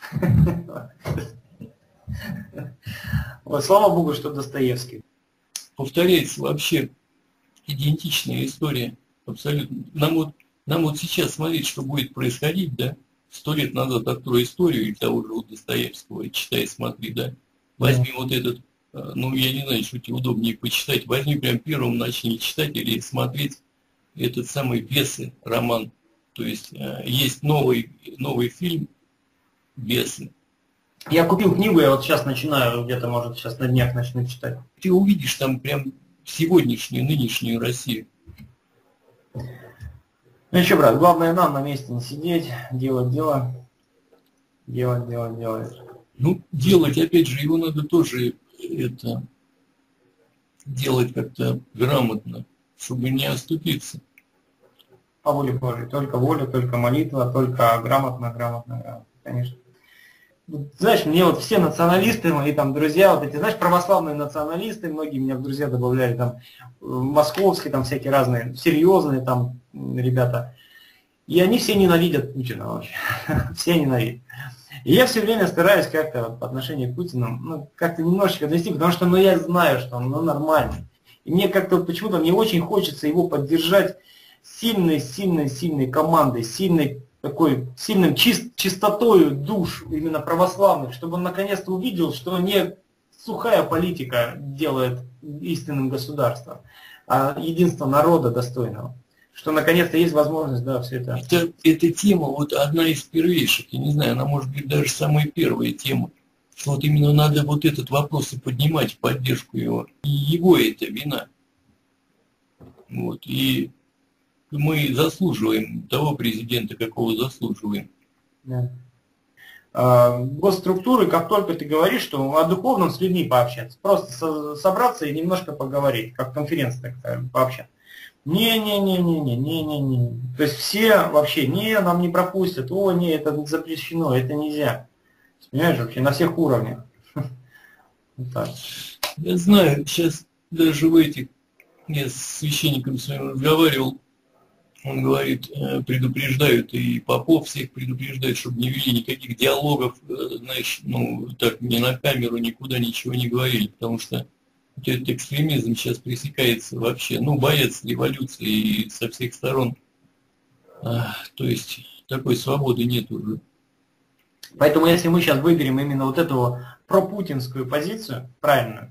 Слава Богу, что Достоевский. Повторяется вообще идентичная история, абсолютно. Нам вот сейчас смотреть, что будет происходить, да, 100 лет назад открой историю и того же Достоевского, читай, смотри, да. Возьми вот этот, я не знаю, что тебе удобнее почитать, возьми прям первым начни читать или смотреть этот самый «Бесы» роман. То есть есть новый фильм «Бесы». Я купил книгу, я вот сейчас начинаю, где-то, может, сейчас на днях начну читать. Ты увидишь там прям сегодняшнюю, нынешнюю Россию. Ну что, брат, главное нам на месте не сидеть, делать дело. Делать. Ну, делать, опять же, его надо тоже делать как-то грамотно, чтобы не оступиться. По воле Божьей. Только воля, только молитва, только грамотно, конечно. Знаешь, мне вот все националисты, мои там друзья, вот эти, знаешь, православные националисты, многие меня в друзья добавляли, там, московские, там, всякие разные, серьезные там ребята. И они все ненавидят Путина вообще. Все ненавидят. И я все время стараюсь как-то по отношению к Путину, как-то немножечко довести, потому что, я знаю, что он, нормальный. И мне как-то почему-то мне очень хочется его поддержать сильной командой, сильным чистотою душ именно православных, чтобы он наконец-то увидел, что не сухая политика делает истинным государством, а единство народа достойного. Что наконец-то есть возможность, да, все это. Эта тема вот одна из первейших, я не знаю, она может быть даже самая первая тема, что вот именно надо вот этот вопрос и поднимать в поддержку его. И его это вина. Вот, и мы заслуживаем того президента, какого заслуживаем. Да. Госструктуры, как только ты говоришь, что о духовном с людьми пообщаться, просто собраться и немножко поговорить, как конференция такая, пообщаться. Не. То есть все вообще, нам не пропустят, не, это запрещено, это нельзя. Понимаешь, вообще на всех уровнях. Вот так. Я знаю, сейчас даже в этих, я с священником своим разговаривал, он говорит, предупреждают, и попов всех предупреждают, чтобы не вели никаких диалогов, знаешь, так ни на камеру, никуда ничего не говорили, потому что вот этот экстремизм сейчас пресекается вообще, боятся революции и со всех сторон. То есть такой свободы нет уже. Поэтому если мы сейчас выберем именно вот эту пропутинскую позицию, правильно,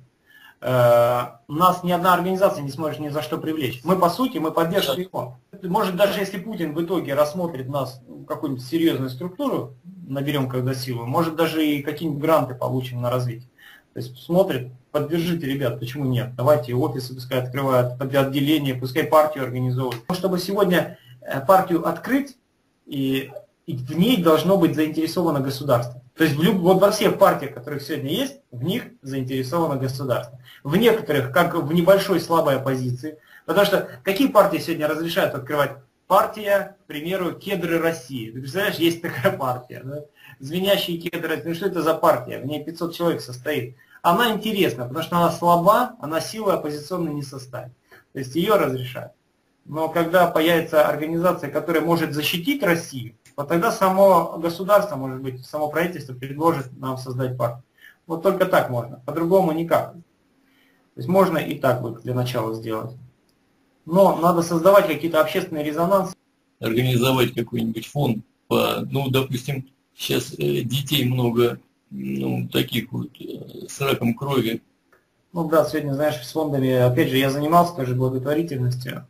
нас ни одна организация не сможет ни за что привлечь. Мы, по сути, мы поддержим его. Может, даже если Путин в итоге рассмотрит нас, какую-нибудь серьезную структуру, наберем когда силу, может, даже и какие-нибудь гранты получим на развитие. То есть смотрит, поддержите, ребят, почему нет? Давайте офисы пускай открывают, отделения, пускай партию организовывают. Чтобы сегодня партию открыть, и в ней должно быть заинтересовано государство. То есть вот во всех партиях, которых сегодня есть, в них заинтересовано государство. В некоторых, как в небольшой слабой оппозиции. Потому что какие партии сегодня разрешают открывать? Партия, к примеру, Кедры России. Ты представляешь, есть такая партия. Да? Звенящие кедры. Ну что это за партия? В ней 500 человек состоит. Она интересна, потому что она слаба, она силы оппозиционной не составит. То есть ее разрешают. Но когда появится организация, которая может защитить Россию, вот тогда само государство, может быть, само правительство предложит нам создать партию. Вот только так можно, по-другому никак. То есть можно и так вот для начала сделать. Но надо создавать какие-то общественные резонансы. Организовать какой-нибудь фонд по, допустим, сейчас детей много, таких вот с раком крови. Да, сегодня, знаешь, с фондами, опять же, я занимался тоже благотворительностью.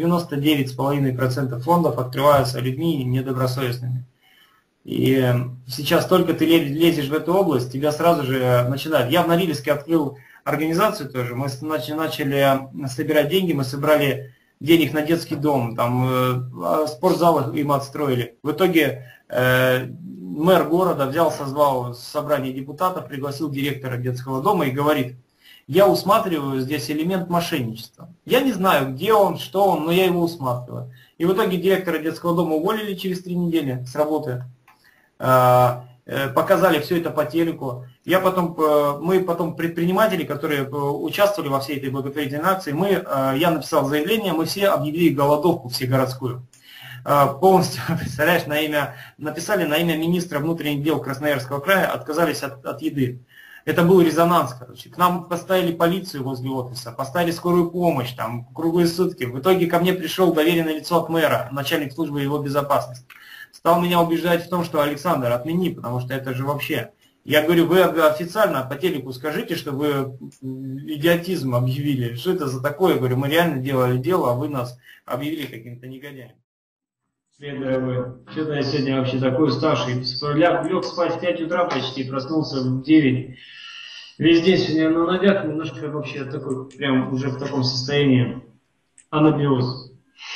99,5% фондов открываются людьми недобросовестными. И сейчас только ты лезешь в эту область, тебя сразу же начинают. Я в Норильске открыл организацию тоже, мы начали собирать деньги, мы собрали денег на детский дом, там спортзал им отстроили. В итоге мэр города созвал собрание депутатов, пригласил директора детского дома и говорит: я усматриваю здесь элемент мошенничества. Я не знаю, где он, что он, но я его усматриваю. И в итоге директора детского дома уволили через 3 недели с работы. Показали все это по телеку. Мы потом предприниматели, которые участвовали во всей этой благотворительной акции, я написал заявление, мы все объявили голодовку всегородскую. Полностью, представляешь, написали на имя министра внутренних дел Красноярского края, отказались от еды. Это был резонанс, короче. К нам поставили полицию возле офиса, поставили скорую помощь, там, круглые сутки. В итоге ко мне пришел доверенное лицо от мэра, начальник службы его безопасности. Стал меня убеждать в том, что: Александр, отмени, потому что это же вообще... Я говорю, вы официально по телеку скажите, что вы идиотизм объявили. Что это за такое? Я говорю, мы реально делали дело, а вы нас объявили каким-то негодяем. Что-то я сегодня вообще такой уставший. Лег спать в 5 утра почти, проснулся в 9. Весь день сегодня на ногах, немножко вообще такой, прям уже в таком состоянии анабиоз.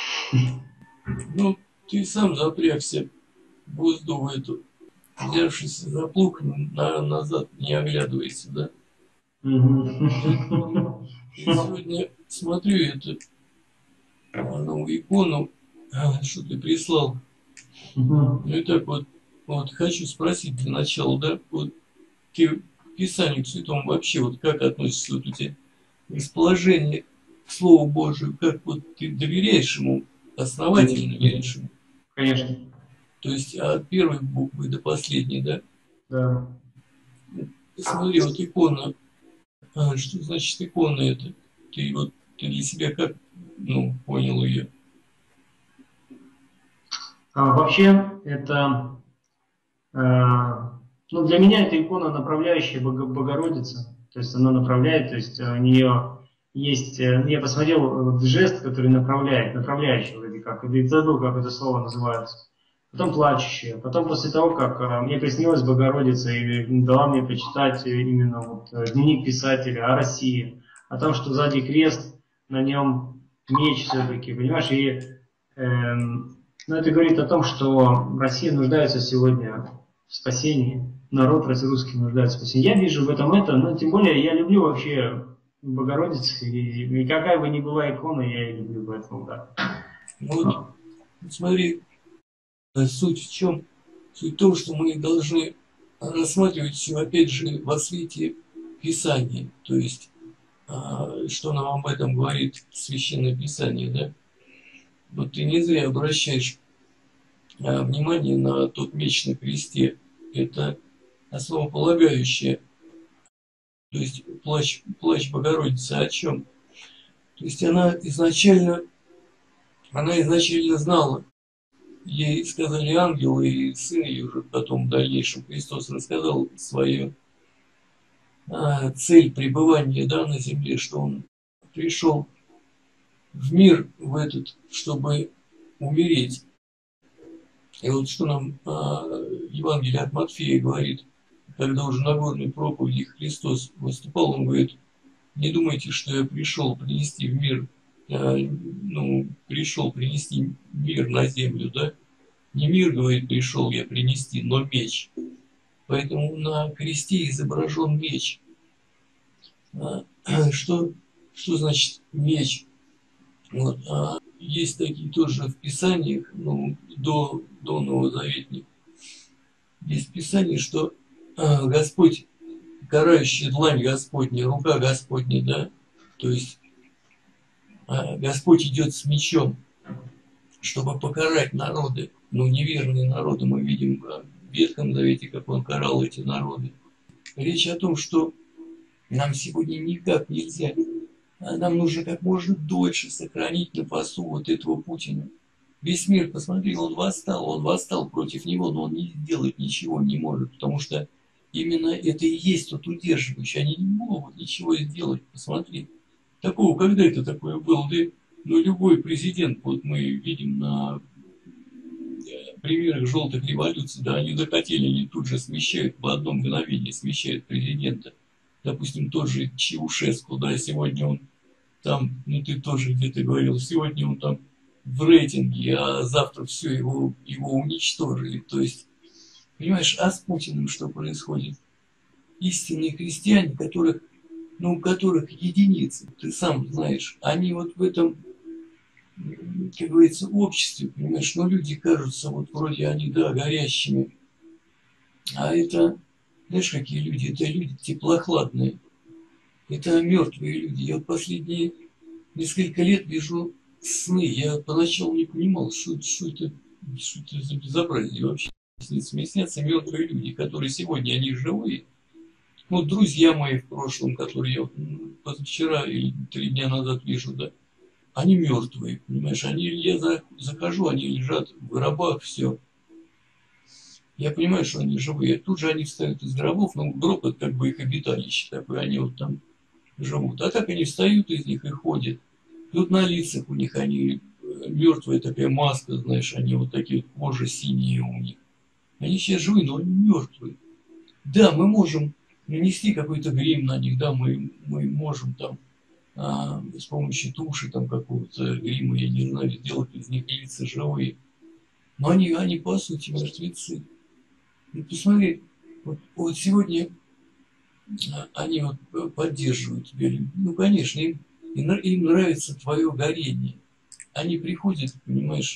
Ты сам запрягся в воздух эту, взявшись за плуг, назад не оглядывайся, да? Я сегодня смотрю эту новую икону, что ты прислал. И так вот хочу спросить для начала, да, вот ты к Писанию Святому вообще как относишься у тебя расположение к Слову Божию, как ты доверяешь ему, основательно веришь ему? Конечно. То есть от первой буквы до последней, да? Да. Смотри, икона. Что значит икона это? Ты для себя как, понял ее? Вообще, это... для меня это икона, направляющая Богородица. То есть она направляет, то есть у нее есть... Я посмотрел жест, который направляющий вроде как. И забыл, как это слово называется. Потом плачущая. Потом после того, как мне приснилась Богородица и дала мне почитать именно дневник писателя о России. О том, что сзади крест, на нем меч все-таки, понимаешь? И Но это говорит о том, что Россия нуждается сегодня в спасении, народ русский нуждается в спасении. Я вижу в этом это, но тем более я люблю вообще Богородицу, и какая бы ни была икона, я ее люблю, поэтому да. Вот, смотри, суть в чем? Суть в том, что мы должны рассматривать все, опять же, во свете Писания, то есть, что нам об этом говорит Священное Писание, да? Вот ты не зря обращаешь внимание на тот меч на кресте. Это основополагающее. То есть плач Богородицы о чем? То есть она изначально знала. Ей сказали ангелы, и сын ее уже потом в дальнейшем Христос рассказал свою цель пребывания, да, на земле, что он пришел в мир в этот, чтобы умереть. И вот что нам Евангелие от Матфея говорит, когда уже на горной проповеди Христос выступал, он говорит: не думайте, что я пришел принести в мир, пришел принести мир на землю, да? Не мир, говорит, пришел я принести, но меч. Поэтому на кресте изображен меч. Что значит меч? Вот. Есть такие тоже в Писаниях, до Новозаветных. Есть в Писании, что Господь, карающая длань Господня, рука Господня, да, то есть Господь идет с мечом, чтобы покарать народы, неверные народы. Мы видим в Ветхом Завете, как он карал эти народы. Речь о том, что нам сегодня никак нельзя, нам нужно как можно дольше сохранить на посту вот этого Путина. Весь мир, посмотри, он восстал против него, но он сделать ничего не может, потому что именно это и есть тот удерживающий. Они не могут ничего сделать, посмотри. Такого, когда это такое было? Да, любой президент, вот мы видим на примерах желтых революций, да, они захотели, они тут же смещают, в одно мгновение смещают президента. Допустим, тот же Чаушеску, да, сегодня он там, ты тоже где-то говорил, сегодня он там в рейтинге, а завтра все, его уничтожили. То есть, понимаешь, а с Путиным что происходит? Истинные христиане, которых единицы, ты сам знаешь, они вот в этом, как говорится, обществе, понимаешь, люди кажутся, вот вроде они, да, горящими, а это, знаешь, какие люди? Это люди теплохладные, это мертвые люди. Я вот последние несколько лет вижу сны, я поначалу не понимал, что это за безобразие вообще. Мне снятся мертвые люди, которые сегодня, они живые. Вот друзья мои в прошлом, которые я позавчера или 3 дня назад вижу, да, они мертвые, понимаешь, я захожу, они лежат в гробах, все. Я понимаю, что они живые. Тут же они встают из гробов, гроб это как бы их обиталище такое, они вот там живут. А так они встают из них и ходят. Тут на лицах у них они мертвая такая маска, знаешь, они вот такие вот, кожа синие у них. Они сейчас живые, но они мертвые. Да, мы можем нанести какой-то грим на них, да, мы можем там с помощью туши там какого-то грима, я не знаю, сделать из них лица живые. Но они по сути мертвецы. Посмотри, вот сегодня они вот поддерживают тебя. Конечно, им нравится твое горение. Они приходят, понимаешь,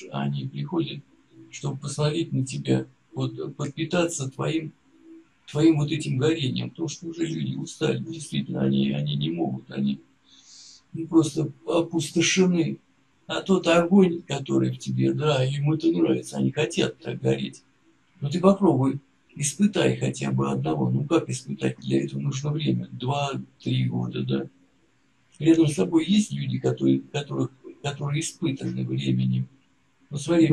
чтобы посмотреть на тебя, вот подпитаться твоим вот этим горением, потому что уже люди устали, действительно, они не могут, они просто опустошены. А тот огонь, который в тебе, да, им это нравится, они хотят так гореть. Но ты попробуй, испытай хотя бы одного. Как испытать? Для этого нужно время, 2-3 года, да. Рядом с тобой есть люди, которые испытаны временем. Смотри,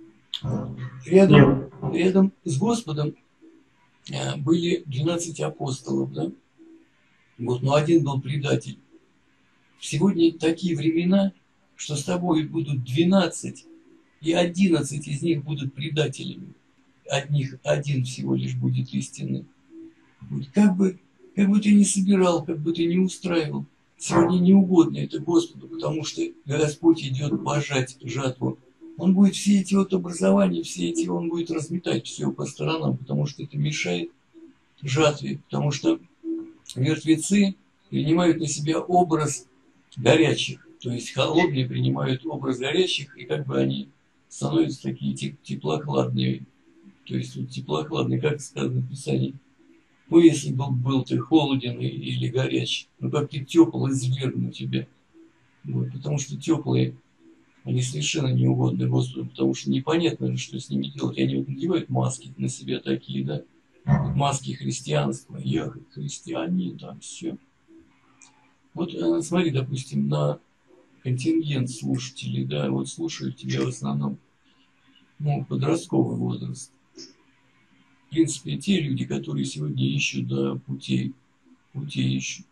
рядом с Господом были 12 апостолов, да? Вот, но один был предатель. Сегодня такие времена, что с тобой будут 12, и 11 из них будут предателями. Один всего лишь будет истинный. Вот, как бы ты ни собирал, как бы ты ни устраивал, сегодня не угодно это Господу, потому что Господь идет пожать жатву Он будет все эти вот образования, все эти, он будет разметать все по сторонам, потому что это мешает жатве, потому что мертвецы принимают на себя образ горячих, то есть холодные принимают образ горячих, и как бы они становятся такие теплохладные. То есть вот теплохладные, как сказано в Писании. Ну, если был ты холоден или горячий, ну как ты теплый зверь на тебя. Вот, потому что теплые, они совершенно не угодны Господу, потому что непонятно, что с ними делать. Они вот надевают маски на себя такие, да, маски христианства, я христианин, там все. Вот смотри, допустим, на контингент слушателей, да, вот слушают тебя в основном, ну, подростковый возраст. В принципе, те люди, которые сегодня ищут, да, путей ищут.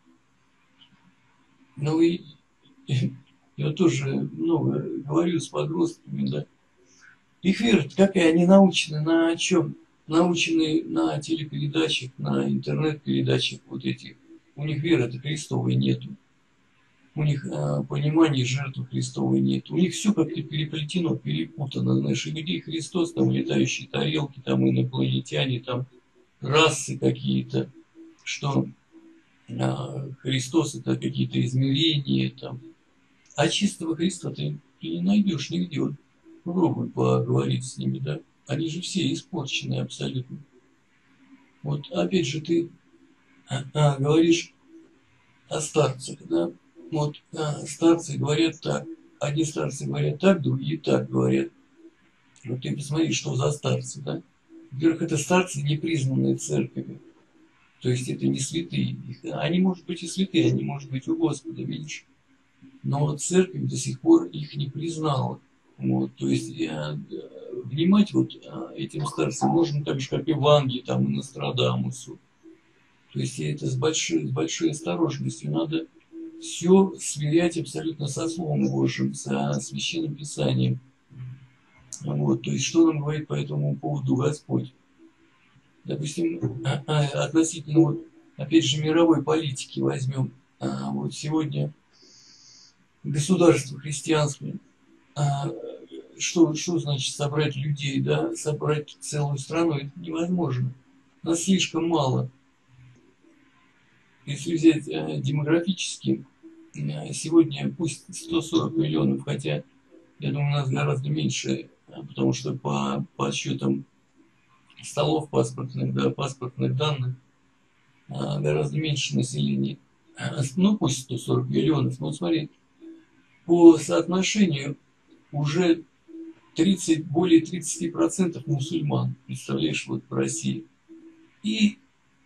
Ну и я тоже много говорю с подростками, да. Их вера какая, они научены на чем? Научены на телепередачах, на интернет-передачах вот этих. У них веры-то Христовой нету. У них понимания жертвы Христовой нет. У них все как-то переплетено, перепутано. Знаешь, и где Христос, там летающие тарелки, там инопланетяне, там расы какие-то, что Христос это какие-то измерения, там. А чистого Христа ты не найдешь нигде. Вот попробуй поговорить с ними, да. Они же все испорчены абсолютно. Вот опять же ты говоришь о старцах, да. Вот старцы говорят так. Одни старцы говорят так, другие так говорят. Вот ты посмотри, что за старцы, да. Во-первых, это старцы, не признанные церковью. То есть это не святые. Они, может быть, и святые, они, может быть, у Господа, видишь. Но вот церковь до сих пор их не признала. Вот, то есть внимать вот этим старцам можно так же, как Евангелие, там, и Нострадамусу. То есть это с большой осторожностью. Надо все сверять абсолютно со Словом Божьим, со Священным Писанием. Вот, то есть что нам говорит по этому поводу Господь? Допустим, относительно, вот, опять же, мировой политики возьмем. Вот сегодня государство христианское, что значит собрать людей, да, собрать целую страну, это невозможно. Нас слишком мало. Если взять демографически, сегодня пусть 140 миллионов, хотя, я думаю, у нас гораздо меньше, потому что по подсчетам столов паспортных, да, паспортных данных, гораздо меньше населения. Ну, пусть 140 миллионов, но смотри, по соотношению уже более 30% мусульман, представляешь, вот в России. И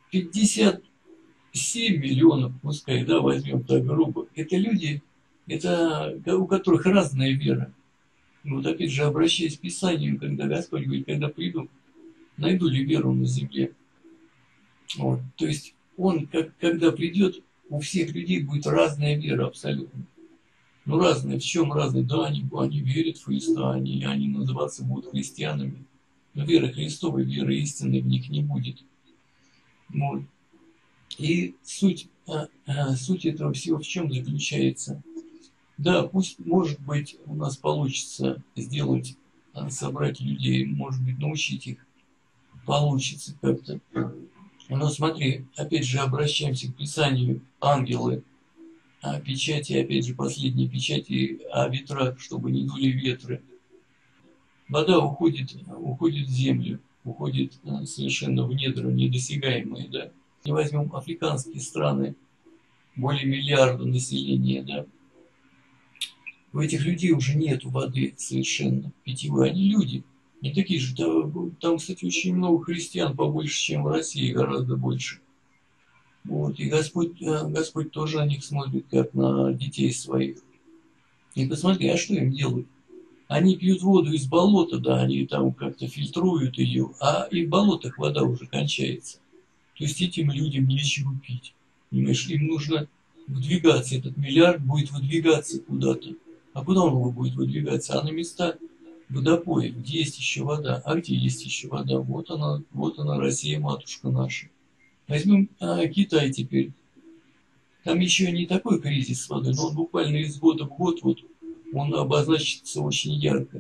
57 миллионов, пускай, да, возьмем так грубо, это люди, это у которых разная вера. Вот опять же, обращаясь к Писанию, когда Господь говорит, когда приду, найду ли веру на земле. Вот. То есть он, когда придет, у всех людей будет разная вера абсолютно. Ну, разная. В чем разная? Да, они верят в Христа, они называться будут христианами. Но вера Христовой, вера истинной в них не будет. Вот. И суть этого всего в чем заключается? Да, пусть, может быть, у нас получится сделать, собрать людей, может быть, научить их, получится как-то. Но смотри, опять же, обращаемся к Писанию, ангелы, печати, опять же, последние печати о ветрах, чтобы не дули ветры. Вода уходит в землю, уходит совершенно в недра, недосягаемые, да. Не возьмем африканские страны, более миллиарда населения, да. У этих людей уже нет воды совершенно питьевой, они люди. Не такие же. Там, кстати, очень много христиан, побольше, чем в России, гораздо больше. Вот. И Господь тоже на них смотрит, как на детей своих. И посмотри, а что им делают? Они пьют воду из болота, да, они там как-то фильтруют ее, а и в болотах вода уже кончается. То есть этим людям нечего пить. Понимаешь, им нужно выдвигаться, этот миллиард будет выдвигаться куда-то. А куда он будет выдвигаться? А на места водопоев, где есть еще вода. А где есть еще вода? Вот она, Россия, матушка наша. Возьмем Китай теперь. Там еще не такой кризис с водой, но он буквально из года в год вот, он обозначится очень ярко.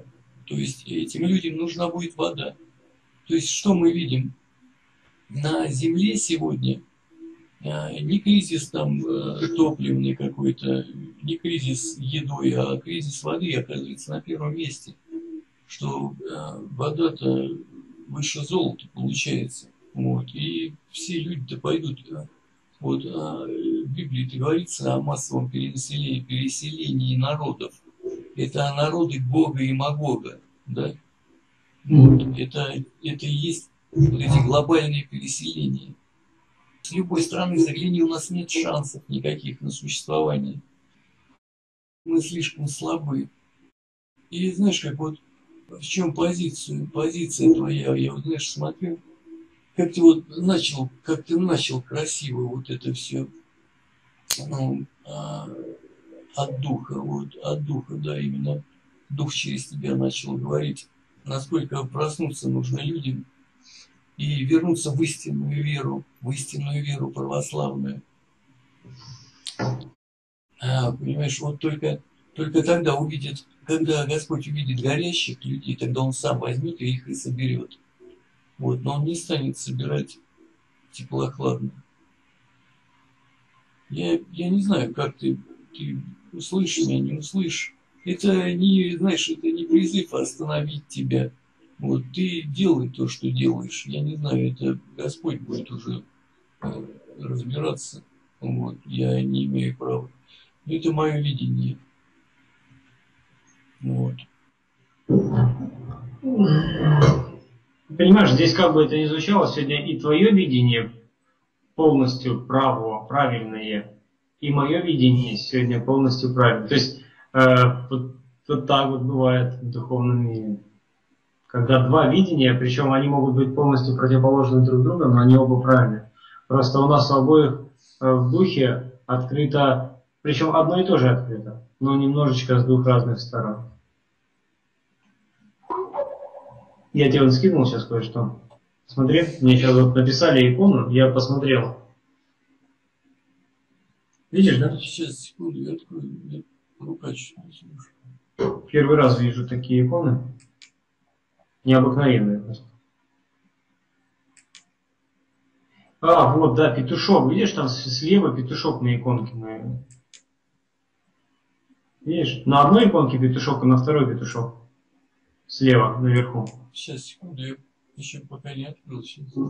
То есть этим людям нужна будет вода. То есть что мы видим? На Земле сегодня не кризис там топливный какой-то, не кризис едой, а кризис воды оказывается на первом месте. Что вода-то выше золота получается. Вот. И все люди-то пойдут. Вот, в Библии говорится о массовом переселении народов. Это народы Гога и Магога. Да? Вот. Это и есть вот эти глобальные переселения. С любой страны загляни, у нас нет шансов никаких на существование. Мы слишком слабы. И знаешь, как вот в чем позиция твоя, я вот, знаешь, смотрю, как ты начал красиво вот это все, ну, от духа, да, именно дух через тебя начал говорить, насколько проснуться нужно людям и вернуться в истинную веру православную. Понимаешь, вот только тогда увидит, когда Господь увидит горящих людей, тогда Он сам возьмет и их и соберет. Вот, но Он не станет собирать теплохладно. Я не знаю, как ты услышишь меня, не услышишь. Это не, знаешь, это не призыв остановить тебя. Вот, ты делай то, что делаешь. Я не знаю, это Господь будет уже разбираться. Вот, я не имею права. Но это мое видение. Вот. Понимаешь, здесь как бы это ни звучало, сегодня и твое видение полностью правильное, и мое видение сегодня полностью правильное. То есть вот так вот бывает в духовном мире. Когда два видения, причем они могут быть полностью противоположны друг другу, но они оба правильные. Просто у нас у обоих в духе открыто, причем одно и то же открыто, но немножечко с двух разных сторон. Я тебе вот скинул сейчас кое-что. Смотри, мне сейчас вот написали икону, я посмотрел. Видишь, да? Сейчас, секунду, я открою. Рука чуть-чуть. Первый раз вижу такие иконы. Необыкновенные просто. Вот, да, петушок. Видишь, там слева петушок на иконке, наверное. Видишь? На одной иконке петушок, а на второй петушок. Слева, наверху. Сейчас, секунду, я еще пока не открыл.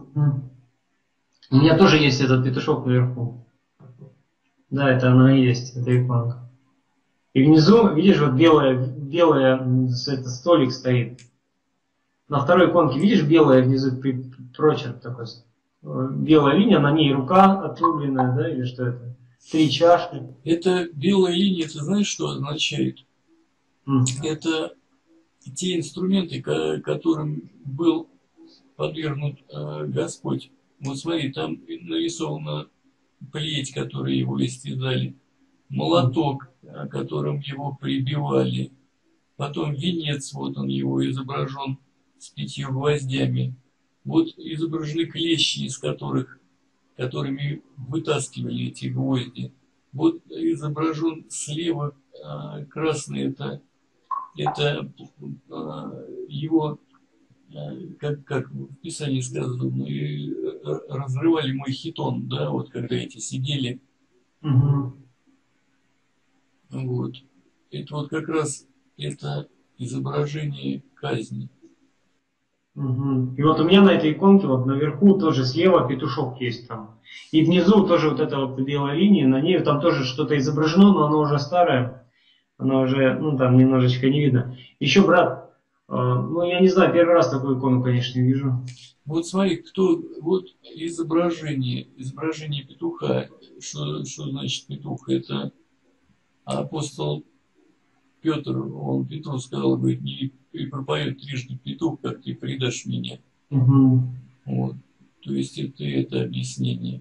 У меня тоже есть этот петушок наверху. Да, это она и есть, это иконка. И внизу, видишь, вот белая этот столик стоит. На второй иконке, видишь, белая внизу прочерк такой. Белая линия, на ней рука отрубленная, да, или что это? 3 чашки. Это белая линия, ты знаешь, что означает? Это те инструменты, которым был подвергнут Господь. Вот смотри, там нарисована плеть, которой его истязали, молоток, которым его прибивали, потом венец, вот он его изображен с 5 гвоздями. Вот изображены клещи, которыми вытаскивали эти гвозди. Вот изображен слева красный, это его, как в Писании сказано, мы разрывали мой хитон, да, вот когда эти сидели. Вот. Это вот как раз это изображение казни. И вот у меня на этой иконке, вот наверху тоже слева петушок есть там. И внизу тоже вот эта вот белая линия, на ней там тоже что-то изображено, но оно уже старое. Оно уже, ну там немножечко не видно. Еще, брат, ну я не знаю, первый раз такую икону, конечно, вижу. Вот смотри, вот изображение петуха. Что значит петух? Это апостол Петр, он Петру сказал, говорит, не пропоет трижды петух, как ты предашь меня. Вот. То есть это объяснение.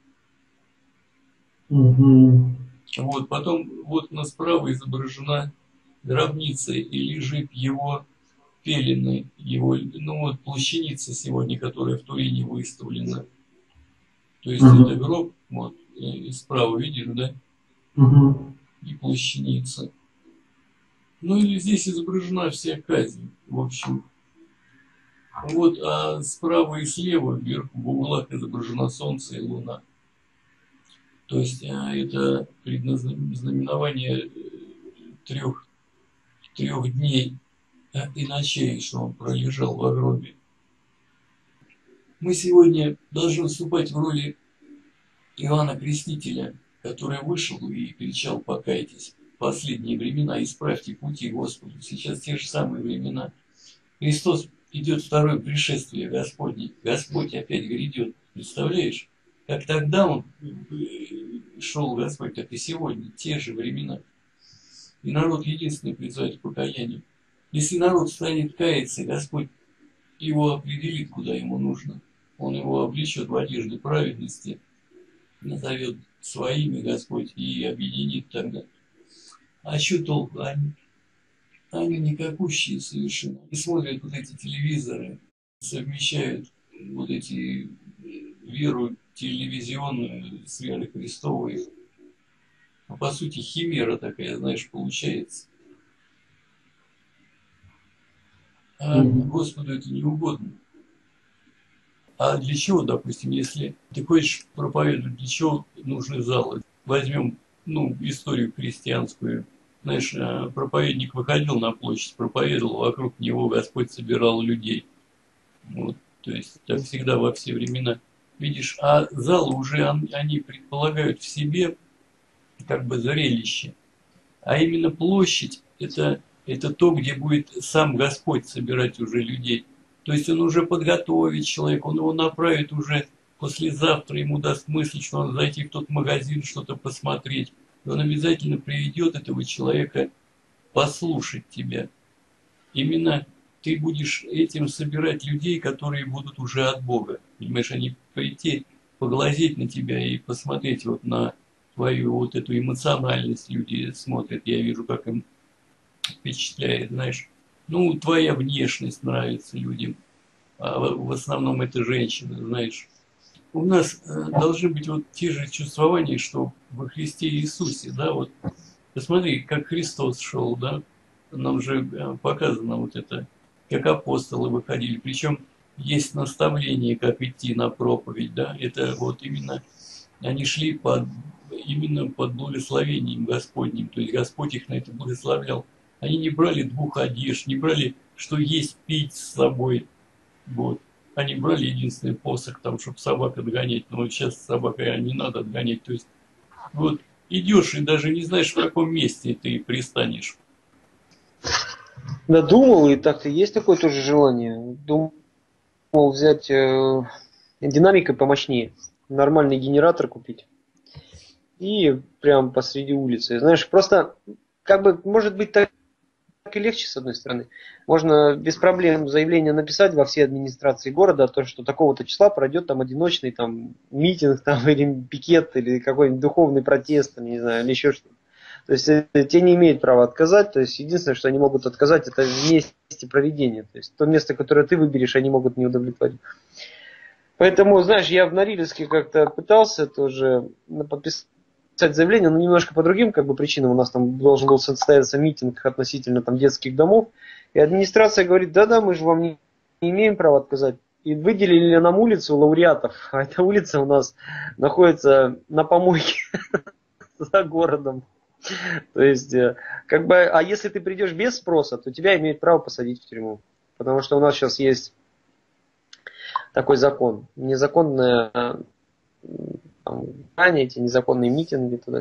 Вот, потом вот у нас справа изображена гробница, и лежит его пелены, его, ну вот плащаница сегодня, которая в Турине выставлена. То есть это гроб, вот, и справа видишь, да? И плащаница. Ну или здесь изображена вся казнь, в общем. Вот, а справа и слева, вверху, в углах изображено солнце и луна. То есть это предзнаменование трех дней и ночей, что он пролежал в гробе. Мы сегодня должны выступать в роли Иоанна Крестителя, который вышел и кричал: покайтесь, последние времена, исправьте пути Господу. Сейчас те же самые времена. Христос идет второе пришествие Господне. Господь опять грядет. Представляешь? Как тогда он шел Господь, так и сегодня. Те же времена. И народ единственный призывает к покаянию. Если народ станет каяться, Господь его определит, куда ему нужно. Он его облечет в одежды праведности, назовет своими Господь и объединит тогда. А что толку? Они никакущие совершенно. И смотрят вот эти телевизоры, совмещают вот эти веру телевизионную с верой Христовой. А по сути химера такая, знаешь, получается. А Господу это не угодно. А для чего, допустим, если ты хочешь проповедовать, для чего нужны залы? Возьмем, историю христианскую. Знаешь, проповедник выходил на площадь, проповедовал, вокруг него Господь собирал людей. Вот, то есть так всегда во все времена. Видишь, а залы уже, они предполагают в себе как бы зрелище. А именно площадь это то, где будет сам Господь собирать уже людей. То есть он уже подготовит человека, он его направит уже послезавтра, ему даст мысль, что он зайти в тот магазин, что-то посмотреть. И он обязательно приведет этого человека послушать тебя. Именно ты будешь этим собирать людей, которые будут уже от Бога. Понимаешь, они прийти, поглазеть на тебя и посмотреть вот на твою вот эту эмоциональность. Люди смотрят, я вижу, как им впечатляет, знаешь. Твоя внешность нравится людям, а в основном это женщины, знаешь. У нас должны быть вот те же чувствования, что во Христе Иисусе, да, вот. Посмотри, как Христос шел, да, нам же показано вот это, как апостолы выходили, причем есть наставление, как идти на проповедь, да, это вот именно, они шли именно под благословением Господним, то есть Господь их на это благословлял. Они не брали двух одежд, не брали, что есть, пить с собой. Вот. Они брали единственный посох, там, чтобы собак отгонять. Но сейчас собакой не надо отгонять. То есть, вот, идешь и даже не знаешь, в каком месте ты пристанешь. Да, думал, и так-то есть такое тоже желание. Думал взять динамикой помощнее. Нормальный генератор купить. И прям посреди улицы. Знаешь, просто, как бы, может быть, так и легче, с одной стороны. Можно без проблем заявление написать во все администрации города, то, что такого-то числа пройдет там одиночный там митинг, там, или пикет, или какой-нибудь духовный протест, не знаю, или еще что-то. То есть те не имеют права отказать, то есть единственное, что они могут отказать, это в месте проведения. То есть то место, которое ты выберешь, они могут не удовлетворить. Поэтому, знаешь, я в Норильске как-то пытался тоже подписать заявление, но немножко по другим как бы причинам. У нас там должен был состояться митинг относительно там детских домов. И администрация говорит: да-да, мы же вам не имеем права отказать. И выделили нам улицу лауреатов. А эта улица у нас находится на помойке за городом. То есть, как бы, а если ты придешь без спроса, то тебя имеют право посадить в тюрьму. Потому что у нас сейчас есть такой закон. Незаконное эти незаконные митинги туда.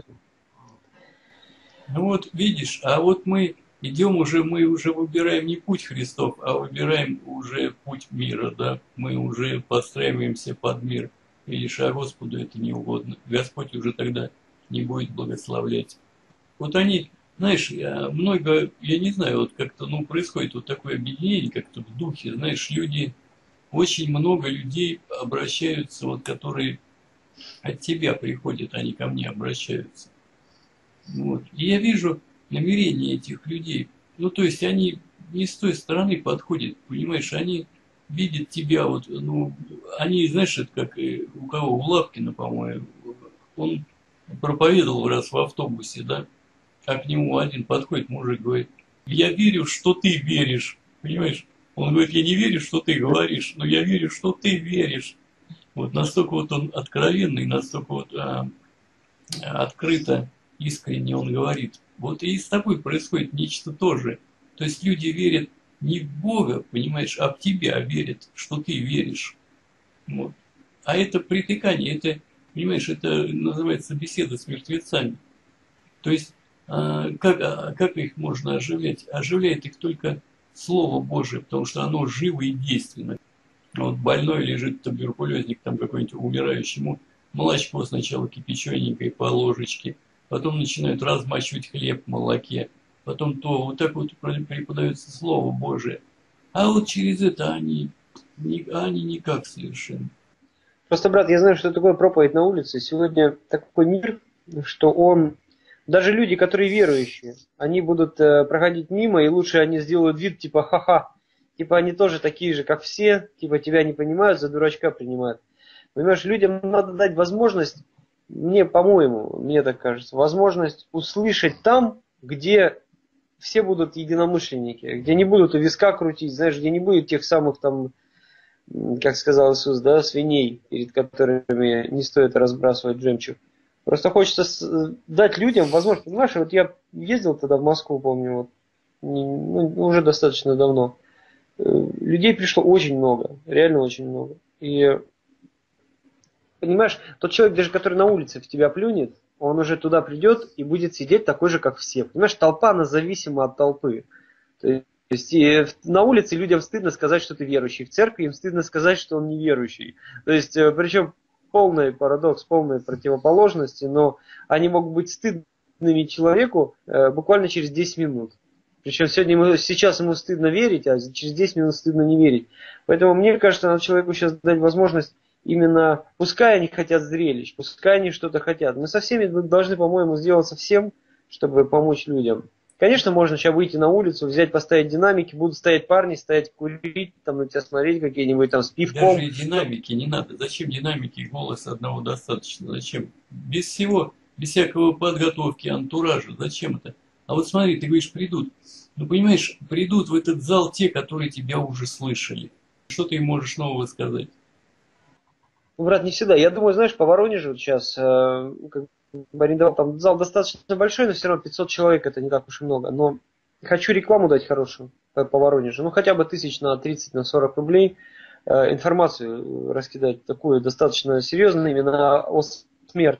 Вот видишь, а вот мы уже выбираем не путь Христов, а выбираем уже путь мира, да, мы уже подстраиваемся под мир. Видишь, а Господу это не угодно. Господь уже тогда не будет благословлять. Вот они, знаешь, много, я не знаю, вот как-то, происходит вот такое объединение, как-то в духе, знаешь, люди, очень много людей обращаются, вот, которые от тебя приходят, они ко мне обращаются. Вот. И я вижу намерения этих людей. То есть они не с той стороны подходят, понимаешь, они видят тебя, вот, они, знаешь, это как у кого, у Лапкина, по-моему, он проповедовал раз в автобусе, да, а к нему один подходит мужик, говорит: Я верю, что ты веришь, понимаешь? Он говорит, я не верю, что ты говоришь, но я верю, что ты веришь. Вот настолько вот он откровенный, настолько вот открыто, искренне он говорит. Вот и с тобой происходит нечто тоже. То есть люди верят не в Бога, понимаешь, а в тебя верят, что ты веришь. Вот. А это притыкание, это, понимаешь, это называется беседа с мертвецами. То есть как их можно оживлять? Оживляет их только Слово Божие, потому что оно живо и действенно. Вот больной лежит, туберкулезник там какой-нибудь умирающий, ему молочко сначала кипячененькое по ложечке, потом начинают размачивать хлеб в молоке, потом то, вот так вот преподается Слово Божие. А вот через это они никак совершенно. Просто, брат, я знаю, что такое проповедь на улице. Сегодня такой мир, что он... Даже люди, которые верующие, они будут проходить мимо, и лучше они сделают вид, типа, ха-ха. Типа, они тоже такие же, как все, типа, тебя не понимают, за дурачка принимают. Понимаешь, людям надо дать возможность, мне, по-моему, мне так кажется, возможность услышать там, где все будут единомышленники, где не будут у виска крутить, знаешь, где не будет тех самых там, как сказал Иисус, да, свиней, перед которыми не стоит разбрасывать жемчуг. Просто хочется дать людям возможность, понимаешь, вот я ездил тогда в Москву, помню, вот, уже достаточно давно. Людей пришло очень много, реально очень много. И, понимаешь, тот человек, даже который на улице в тебя плюнет, он уже туда придет и будет сидеть такой же, как все. Понимаешь, толпа, она зависима от толпы. То есть и на улице людям стыдно сказать, что ты верующий. В церкви им стыдно сказать, что он неверующий. То есть, причем полный парадокс, полные противоположности, но они могут быть стыдными человеку буквально через 10 минут. Причем сейчас ему стыдно верить, а через 10 минут стыдно не верить. Поэтому мне кажется, надо человеку сейчас дать возможность именно, пускай они хотят зрелищ, пускай они что-то хотят. Мы со всеми должны, по-моему, сделать всем, чтобы помочь людям. Конечно, можно сейчас выйти на улицу, взять, поставить динамики, будут стоять парни, стоять курить, там на тебя смотреть какие-нибудь там с пивком. Даже и динамики не надо. Зачем динамики? Голоса одного достаточно. Зачем? Без всего, без всякого подготовки, антуража. Зачем это? А вот смотри, ты говоришь, придут. Ну, понимаешь, придут в этот зал те, которые тебя уже слышали. Что ты им можешь нового сказать? Ну, брат, не всегда. Я думаю, знаешь, по Воронежу вот сейчас арендовал, там зал достаточно большой, но все равно 500 человек, это не так уж и много. Но хочу рекламу дать хорошую по Воронежу. Ну, хотя бы 1000 на 30, на 40 рублей. Информацию раскидать такую достаточно серьезную именно о смерти,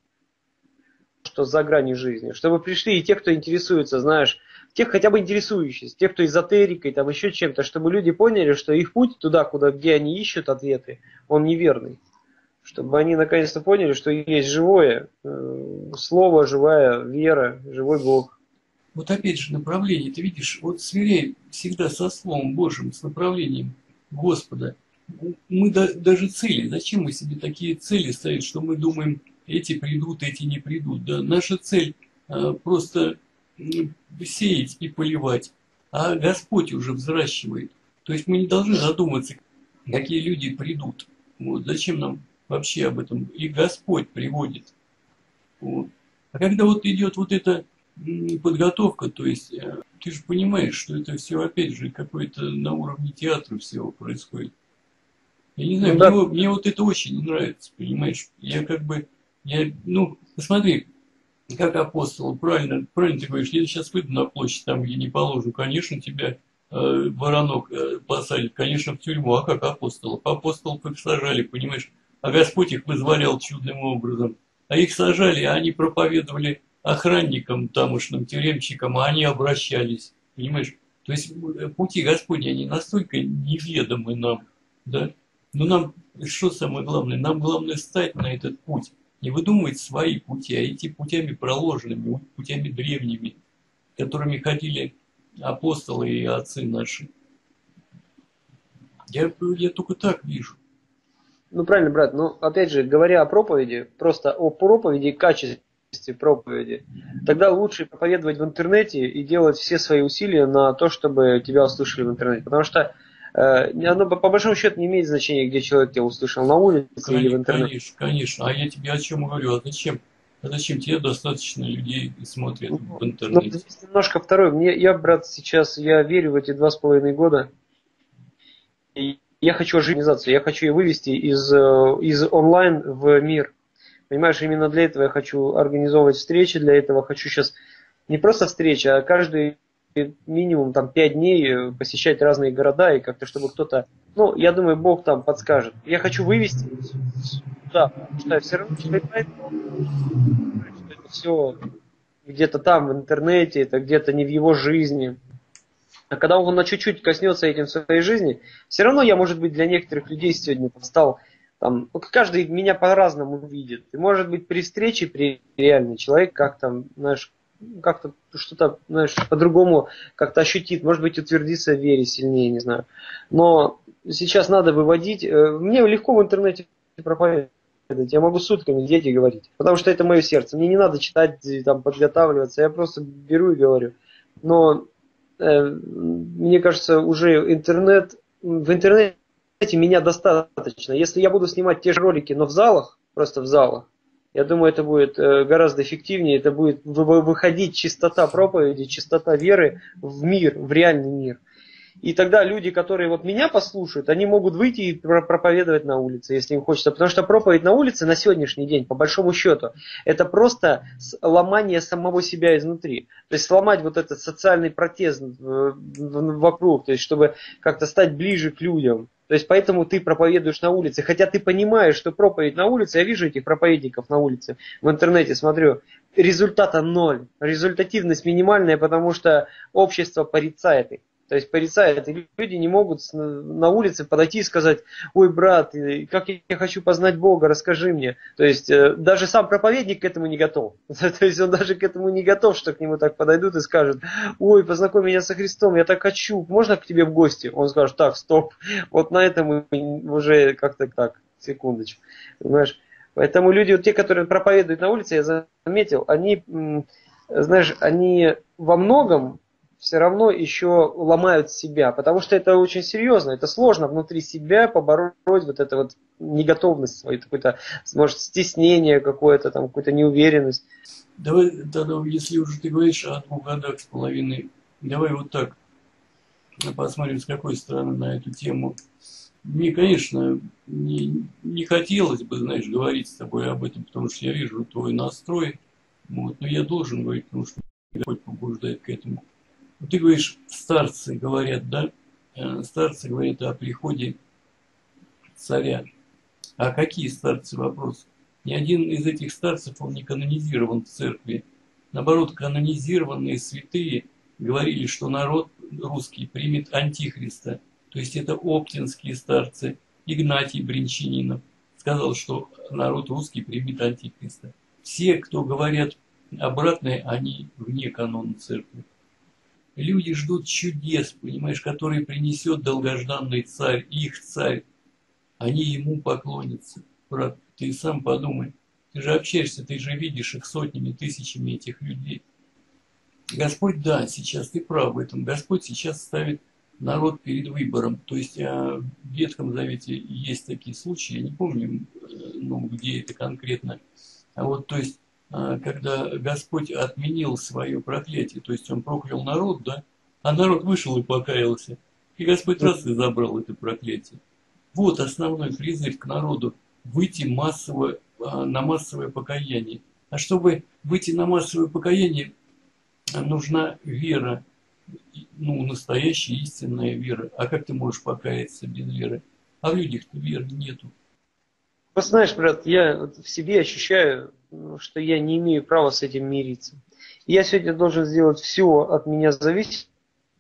что за гранью жизни. Чтобы пришли и те, кто интересуется, знаешь, тех хотя бы интересующихся, тех, кто эзотерикой, там еще чем-то, чтобы люди поняли, что их путь туда, где они ищут ответы, он неверный. Чтобы они наконец-то поняли, что есть живое слово, живая вера, живой Бог. Вот опять же направление, ты видишь, вот сверяй всегда со Словом Божьим, с направлением Господа. Мы даже цели, зачем мы себе такие цели ставим, что мы думаем, эти придут, эти не придут. Да? Наша цель просто сеять и поливать, а Господь уже взращивает. То есть мы не должны задумываться, какие люди придут. Вот. Зачем нам вообще об этом? И Господь приводит. Вот. А когда вот идет вот эта подготовка, то есть ты же понимаешь, что это все опять же какое-то на уровне театра всего происходит. Я не знаю, мне вот это очень нравится, понимаешь? Посмотри, как апостол, правильно ты говоришь, я сейчас выйду на площадь, там, где не положу, конечно, тебя воронок посадит, конечно, в тюрьму, а как апостолов? Апостолов их сажали, понимаешь? А Господь их вызволял чудным образом. А их сажали, а они проповедовали охранникам, тамошным тюремщикам, а они обращались, понимаешь? То есть пути Господни, они настолько неведомы нам, да? Но нам, что самое главное, нам главное стать на этот путь. Не выдумывать свои пути, а идти путями проложенными, путями древними, которыми ходили апостолы и отцы наши. Я только так вижу. Ну, правильно, брат. Но, опять же, говоря о проповеди, просто о проповеди и качестве проповеди, тогда лучше проповедовать в интернете и делать все свои усилия на то, чтобы тебя услышали в интернете. Потому что оно по большому счету не имеет значения, где человек тебя услышал, на улице или в интернете. Конечно. А я тебе о чем говорю? А зачем? А зачем тебе достаточно людей смотрят в Но интернете? здесь немножко второй. Я, брат, сейчас, я верю в эти 2,5 года. И я хочу организацию, я хочу ее вывести из онлайн в мир. Понимаешь, именно для этого я хочу организовывать встречи, для этого хочу сейчас не просто встречи, а каждый минимум там 5 дней посещать разные города и как-то, чтобы кто-то, ну, я думаю, Бог там подскажет. Я хочу вывести, да, потому что все равно человек знает, что это все где-то там в интернете, это где-то не в его жизни. А когда он на чуть-чуть коснется этим в своей жизни, все равно я, может быть, для некоторых людей сегодня стал, там, ну, каждый меня по-разному видит. И, может быть, при встрече, при реальный человек как-то, знаешь, как-то что-то, знаешь, по-другому как-то ощутит, может быть, утвердится в вере сильнее, не знаю. Но сейчас надо выводить. Мне легко в интернете проповедовать. Я могу сутками дети говорить, потому что это мое сердце. Мне не надо читать, там, подготавливаться. Я просто беру и говорю. Но мне кажется, уже в интернете меня достаточно. Если я буду снимать те же ролики, но в залах, просто в залах, я думаю, это будет гораздо эффективнее, это будет выходить чистота проповеди, чистота веры в мир, в реальный мир. И тогда люди, которые вот меня послушают, они могут выйти и проповедовать на улице, если им хочется. Потому что проповедь на улице на сегодняшний день, по большому счету, это просто ломание самого себя изнутри. То есть сломать вот этот социальный протест вокруг, то есть чтобы как-то стать ближе к людям. То есть поэтому ты проповедуешь на улице. Хотя ты понимаешь, что проповедь на улице, я вижу этих проповедников на улице, в интернете смотрю, результата ноль. Результативность минимальная, потому что общество порицает их. То есть порицают, и люди не могут на улице подойти и сказать: ой, брат, как я хочу познать Бога, расскажи мне. То есть даже сам проповедник к этому не готов. То есть он даже к этому не готов, что к нему так подойдут и скажут: ой, познакомь меня со Христом, я так хочу, можно к тебе в гости? Он скажет: так, стоп, вот на этом уже как-то так, секундочку. Понимаешь? Поэтому люди, вот те, которые проповедуют на улице, я заметил, они, знаешь, они во многом все равно еще ломают себя, потому что это очень серьезно, это сложно внутри себя побороть вот эту вот неготовность свою, какое-то, может, стеснение какое-то, там, какую-то неуверенность. Давай тогда, если уже ты говоришь о 2,5 годах, давай вот так посмотрим, с какой стороны на эту тему. Мне, конечно, не хотелось бы, знаешь, говорить с тобой об этом, потому что я вижу твой настрой, вот, но я должен говорить, потому что Господь побуждает к этому. Ты говоришь, старцы говорят, да? Старцы говорят о приходе царя. А какие старцы? Вопрос. Ни один из этих старцев, он не канонизирован в церкви. Наоборот, канонизированные святые говорили, что народ русский примет антихриста. То есть это оптинские старцы. Игнатий Бринчанинов сказал, что народ русский примет антихриста. Все, кто говорят обратное, они вне канона церкви. Люди ждут чудес, понимаешь, которые принесет долгожданный царь, их царь. Они ему поклонятся. Брат, ты сам подумай. Ты же общаешься, ты же видишь их сотнями, тысячами этих людей. Господь, да, сейчас ты прав в этом. Господь сейчас ставит народ перед выбором. То есть в Ветхом Завете есть такие случаи, я не помню, где это конкретно. А вот, то есть, когда Господь отменил свое проклятие, то есть он проклял народ, да, а народ вышел и покаялся, и Господь раз и забрал это проклятие. Вот основной призыв к народу – выйти на массовое покаяние. А чтобы выйти на массовое покаяние, нужна вера, настоящая истинная вера. А как ты можешь покаяться без веры? А в людях-то веры нету. Знаешь, брат, я в себе ощущаю, что я не имею права с этим мириться. Я сегодня должен сделать все от меня зависящее,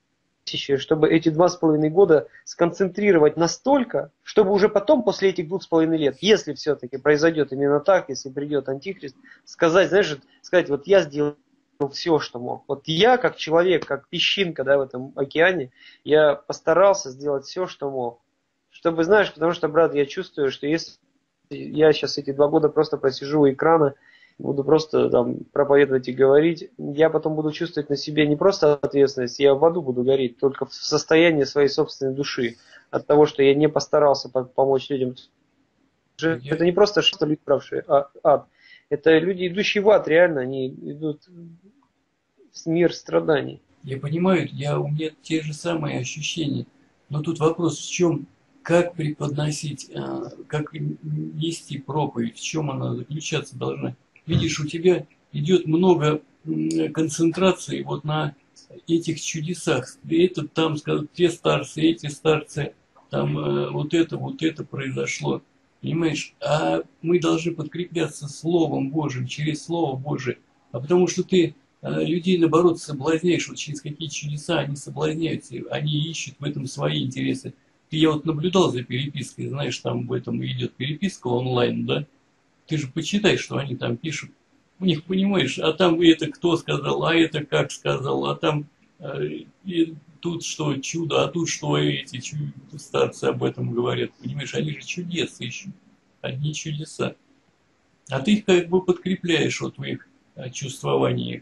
чтобы эти 2,5 года сконцентрировать настолько, чтобы уже потом, после этих 2,5 лет, если все-таки произойдет именно так, если придет Антихрист, сказать, вот я сделал все, что мог. Вот я, как человек, как песчинка, да, в этом океане, я постарался сделать все, что мог. Чтобы, знаешь, потому что, брат, я чувствую, что если я сейчас эти 2 года просто просижу у экрана, буду просто там проповедовать и говорить, я потом буду чувствовать на себе не просто ответственность, я в аду буду гореть, только в состоянии своей собственной души, от того, что я не постарался помочь людям. Это не просто что люди правшие, а ад. Это люди, идущие в ад, реально, они идут в мир страданий. Я понимаю, у меня те же самые ощущения. Но тут вопрос в чем, как преподносить, как нести проповедь, в чем она заключаться должна. Видишь, у тебя идет много концентрации вот на этих чудесах. Этот там сказал, те старцы, эти старцы, там вот это произошло. Понимаешь? А мы должны подкрепляться Словом Божьим, через Слово Божие. А потому что ты людей, наоборот, соблазняешь, вот через какие чудеса они соблазняются, они ищут в этом свои интересы. Я вот наблюдал за перепиской, знаешь, там в этом идет переписка онлайн, да? Ты же почитай, что они там пишут. У них, понимаешь, а там это кто сказал, а это как сказал, а там и тут что чудо, а тут что эти старцы об этом говорят. Понимаешь, они же чудес ищут, одни чудеса. А ты их как бы подкрепляешь вот в их чувствовании.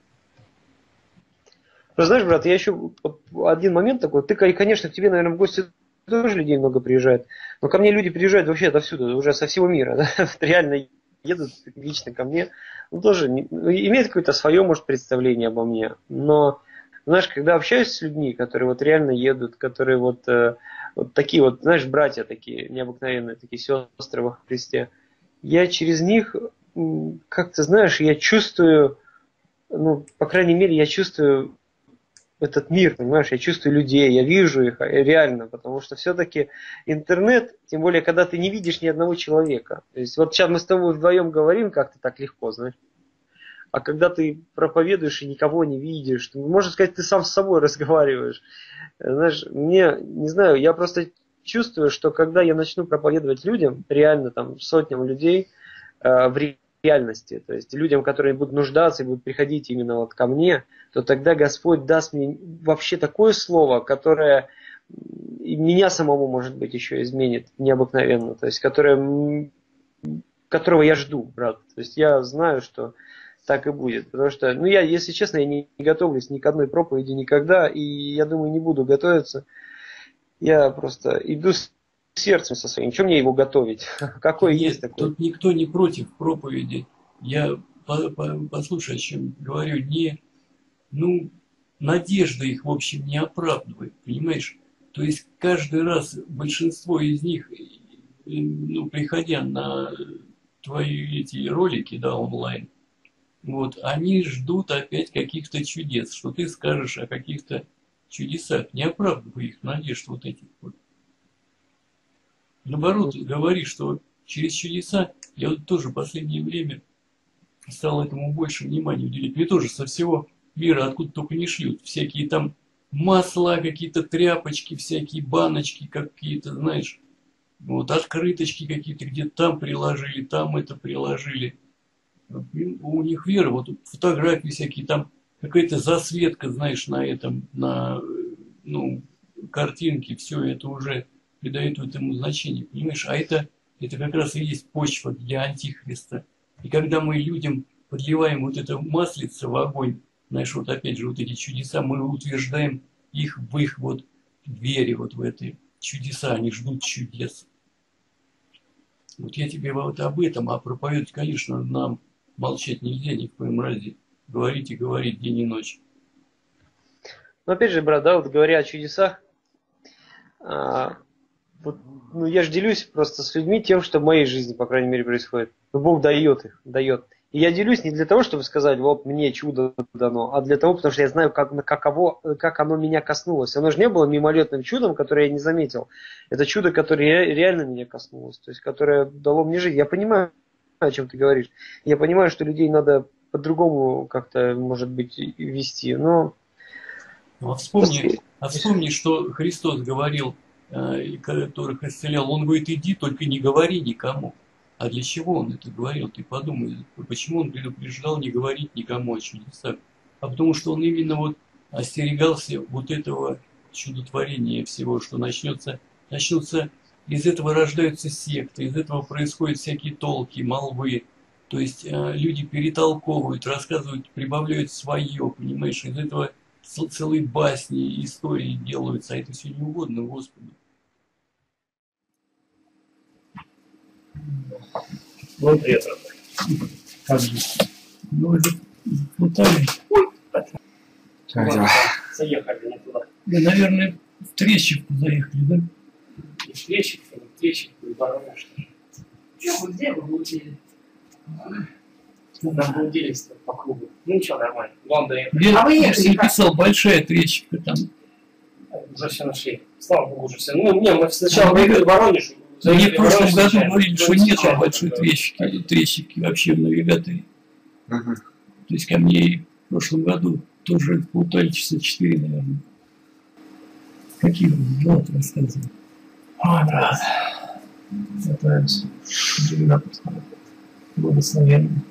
Знаешь, брат, я еще один момент такой. Ты, конечно, к тебе, наверное, в гости тоже людей много приезжает. Но ко мне люди приезжают вообще отовсюду, уже со всего мира. Да? Реально едут лично ко мне. Тоже имеют какое-то свое, может, представление обо мне. Но, знаешь, когда общаюсь с людьми, которые вот реально едут, которые вот такие вот, знаешь, братья такие необыкновенные, такие сестры во Христе, я через них, как-то, знаешь, я чувствую, ну, по крайней мере, я чувствую этот мир, понимаешь, я чувствую людей, я вижу их реально, потому что все-таки интернет, тем более, когда ты не видишь ни одного человека. То есть вот сейчас мы с тобой вдвоем говорим как-то так легко, знаешь. А когда ты проповедуешь и никого не видишь, можно сказать, ты сам с собой разговариваешь. Знаешь, мне, не знаю, я просто чувствую, что когда я начну проповедовать людям, реально там сотням людей в реальности, то есть людям, которые будут нуждаться и будут приходить именно вот ко мне, то тогда Господь даст мне вообще такое слово, которое и меня самому, может быть, еще изменит необыкновенно, то есть которого я жду, брат. То есть я знаю, что так и будет, потому что, ну, я, если честно, я не готовлюсь ни к одной проповеди никогда, и я думаю, не буду готовиться. Я просто иду с сердцем со своим. Чем мне его готовить? Какой Нет, есть такой? тут никто не против проповеди. Я послушай, о чем говорю. Надежда их, в общем, не оправдывает, понимаешь? То есть каждый раз большинство из них, приходя на твои эти ролики, да, онлайн, вот, они ждут опять каких-то чудес, что ты скажешь о каких-то чудесах, не оправдывай их надежд вот этих вот. Наоборот, говори, что через чудеса, я вот тоже в последнее время стал этому больше внимания уделять. Мне тоже со всего мира, откуда только не шлют, всякие там масла, какие-то тряпочки, всякие баночки какие-то, знаешь, вот открыточки какие-то, где там приложили, там это приложили. У них вера, вот фотографии всякие, там какая-то засветка, знаешь, на этом, на картинке, все это уже придает этому значение, понимаешь? А это как раз и есть почва для антихриста. И когда мы людям подливаем вот это маслице в огонь, знаешь, вот опять же вот эти чудеса, мы утверждаем их в их вот вере, вот в эти чудеса, они ждут чудес. Вот я тебе вот об этом, а проповедовать, конечно, нам молчать нельзя ни в коем разе. Говорить и говорить день и ночь. Ну, опять же, брат, да, вот говоря о чудесах, я же делюсь просто с людьми тем, что в моей жизни, по крайней мере, происходит. Но Бог дает их, дает. И я делюсь не для того, чтобы сказать, вот мне чудо дано, а для того, потому что я знаю, как оно меня коснулось. Оно же не было мимолетным чудом, которое я не заметил. Это чудо, которое реально меня коснулось, то есть которое дало мне жизнь. Я понимаю, о чем ты говоришь. Я понимаю, что людей надо по-другому как-то, может быть, вести, но... А вспомни, что Христос говорил, которых исцелял. Он говорит, иди, только не говори никому. А для чего он это говорил? Ты подумай, почему он предупреждал не говорить никому о чудесах? А потому что он именно вот остерегался вот этого чудотворения всего, что начнется, из этого рождаются секты, из этого происходят всякие толки, молвы. То есть люди перетолковывают, рассказывают, прибавляют свое, понимаешь, из этого целые басни, истории делаются, а это все не угодно Господу. Вот это. Как же? Ну, заплутали. Ладно, заехали не туда. Да, наверное, в Трещевку заехали, да? И в Трещевку, и Воронеж. Что, где вы блудили? Там блудились по кругу. Ну ничего, нормально. Вон доехали. Я написал большая Трещевка там. Уже все нашли. Слава богу, уже все. Ну, не, мы сначала выехали в Воронеж. Мне в прошлом году говорили, что нет большой Трещевки вообще в навигаторе. То есть ко мне в прошлом году тоже плутали часа 4, наверное. Какие вот рассказывали? Ой, брат. Готовимся. Времена посмотрим. Благословенные.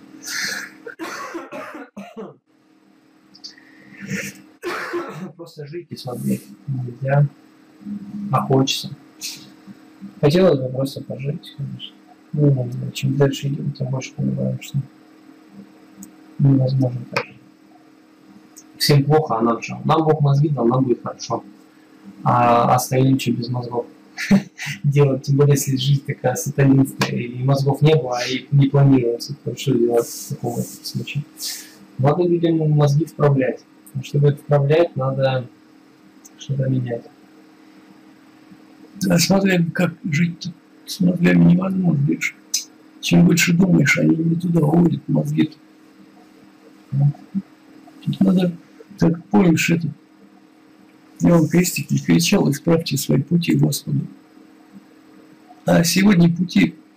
Просто жить и смотреть нельзя, а хочется. Хотелось бы просто пожить, конечно. Ну, чем дальше идем, тем больше понимаем, что невозможно пожить. Всем плохо, а нам что? Нам Бог мозги дал, нам будет хорошо. А остальным что без мозгов делать? Тем более, если жизнь такая сатанинская, и мозгов не было, и не планируется, то что делать в таком случае? Надо людям мозги вправлять. А чтобы это вправлять, надо что-то менять. Да, смотря как жить-то с мозгами невозможно больше. Чем больше думаешь, они не туда уводят мозги-то. Тут надо, так помнишь это, Иоанн Креститель кричал: исправьте свои пути Господу. А сегодня путь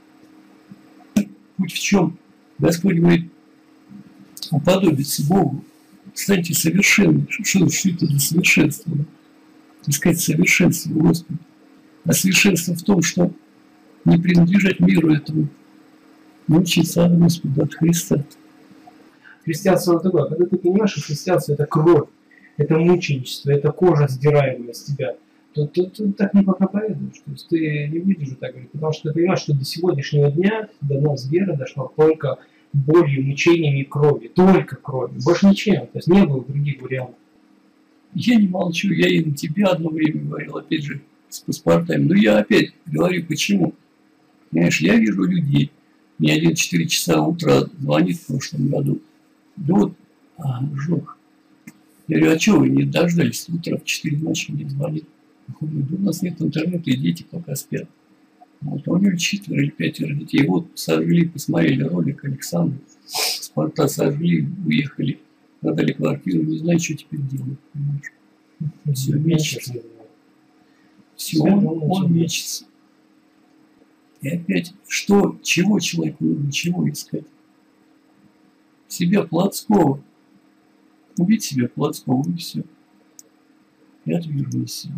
в чем? Господь говорит: уподобиться Богу, станьте совершенны. Что это за совершенство? Искать совершенство Господа. А совершенство в том, что не принадлежать миру этому, научиться от Господа, от Христа. Христианство такое, когда ты понимаешь, что христианство это кровь, это мученичество, это кожа, сдираемая с тебя, то ты так не проповедуешь. То есть ты не будешь уже так говорить, потому что ты понимаешь, что до сегодняшнего дня до нас вера дошла только болью, мучениями и кровью. Только кровью. Больше ничем. То есть не было других вариантов. Я не молчу, я и на тебя одно время говорил, опять же, с паспортами. Но я опять говорю, почему. Понимаешь, я вижу людей. Мне 1-4 часа утра звонит в прошлом году. Да вот, жук. Я говорю: а что вы не дождались? Утро в 4 ночи мне звонит. Я говорю: да у нас нет интернета, и дети пока спят. Вот, а у него 4 или 5 детей. Вот сожгли, посмотрели ролик Александра. Спарта сожгли, уехали, продали квартиру, не знаю, что теперь делать. Понимаешь? Все мечется. Все, он мечется. И опять, чего человеку нужно, чего искать? Себя плотского. Убить себя плотского, и все. И отвергнуть себя.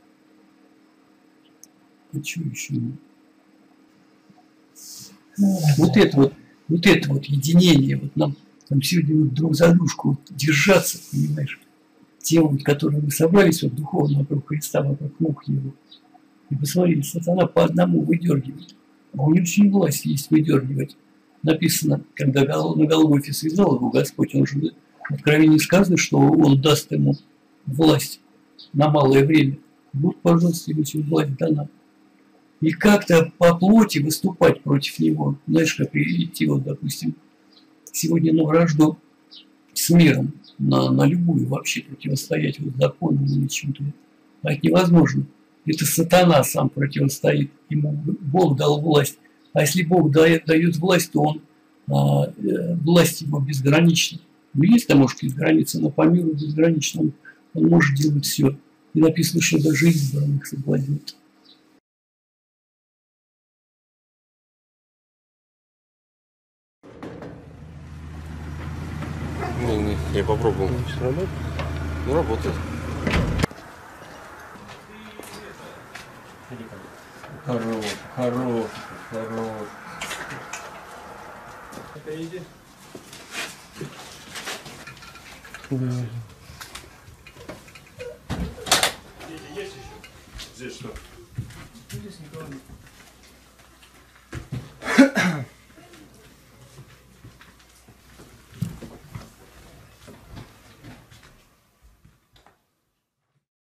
А что еще? Вот это вот единение, вот нам сегодня вот друг за дружку вот держаться, понимаешь? Те вот, которые мы собрались вот духовно вокруг Христа, вокруг ног Его. И посмотрите, сатана по одному выдергивает. А у него очень власть есть выдергивать. Написано, когда на Голгофе связал его Господь, он же в Откровении сказано, что он даст ему власть на малое время. Вот, пожалуйста, ему всю власть дана. И как-то по плоти выступать против него. Знаешь, как идти, вот, допустим, сегодня на вражду с миром, на любую вообще противостоять вот законам или чем-то. А это невозможно. Это сатана сам противостоит. Ему Бог дал власть. А если Бог дает власть, то власть его безгранична. Ну, есть там, может, есть границы, но по миру безгранично. Он может делать все. И написано, что даже избранных соблазнит. Не, я попробовал. Ну, работает. Хорош. Впереди. Да. Есть еще? Здесь что?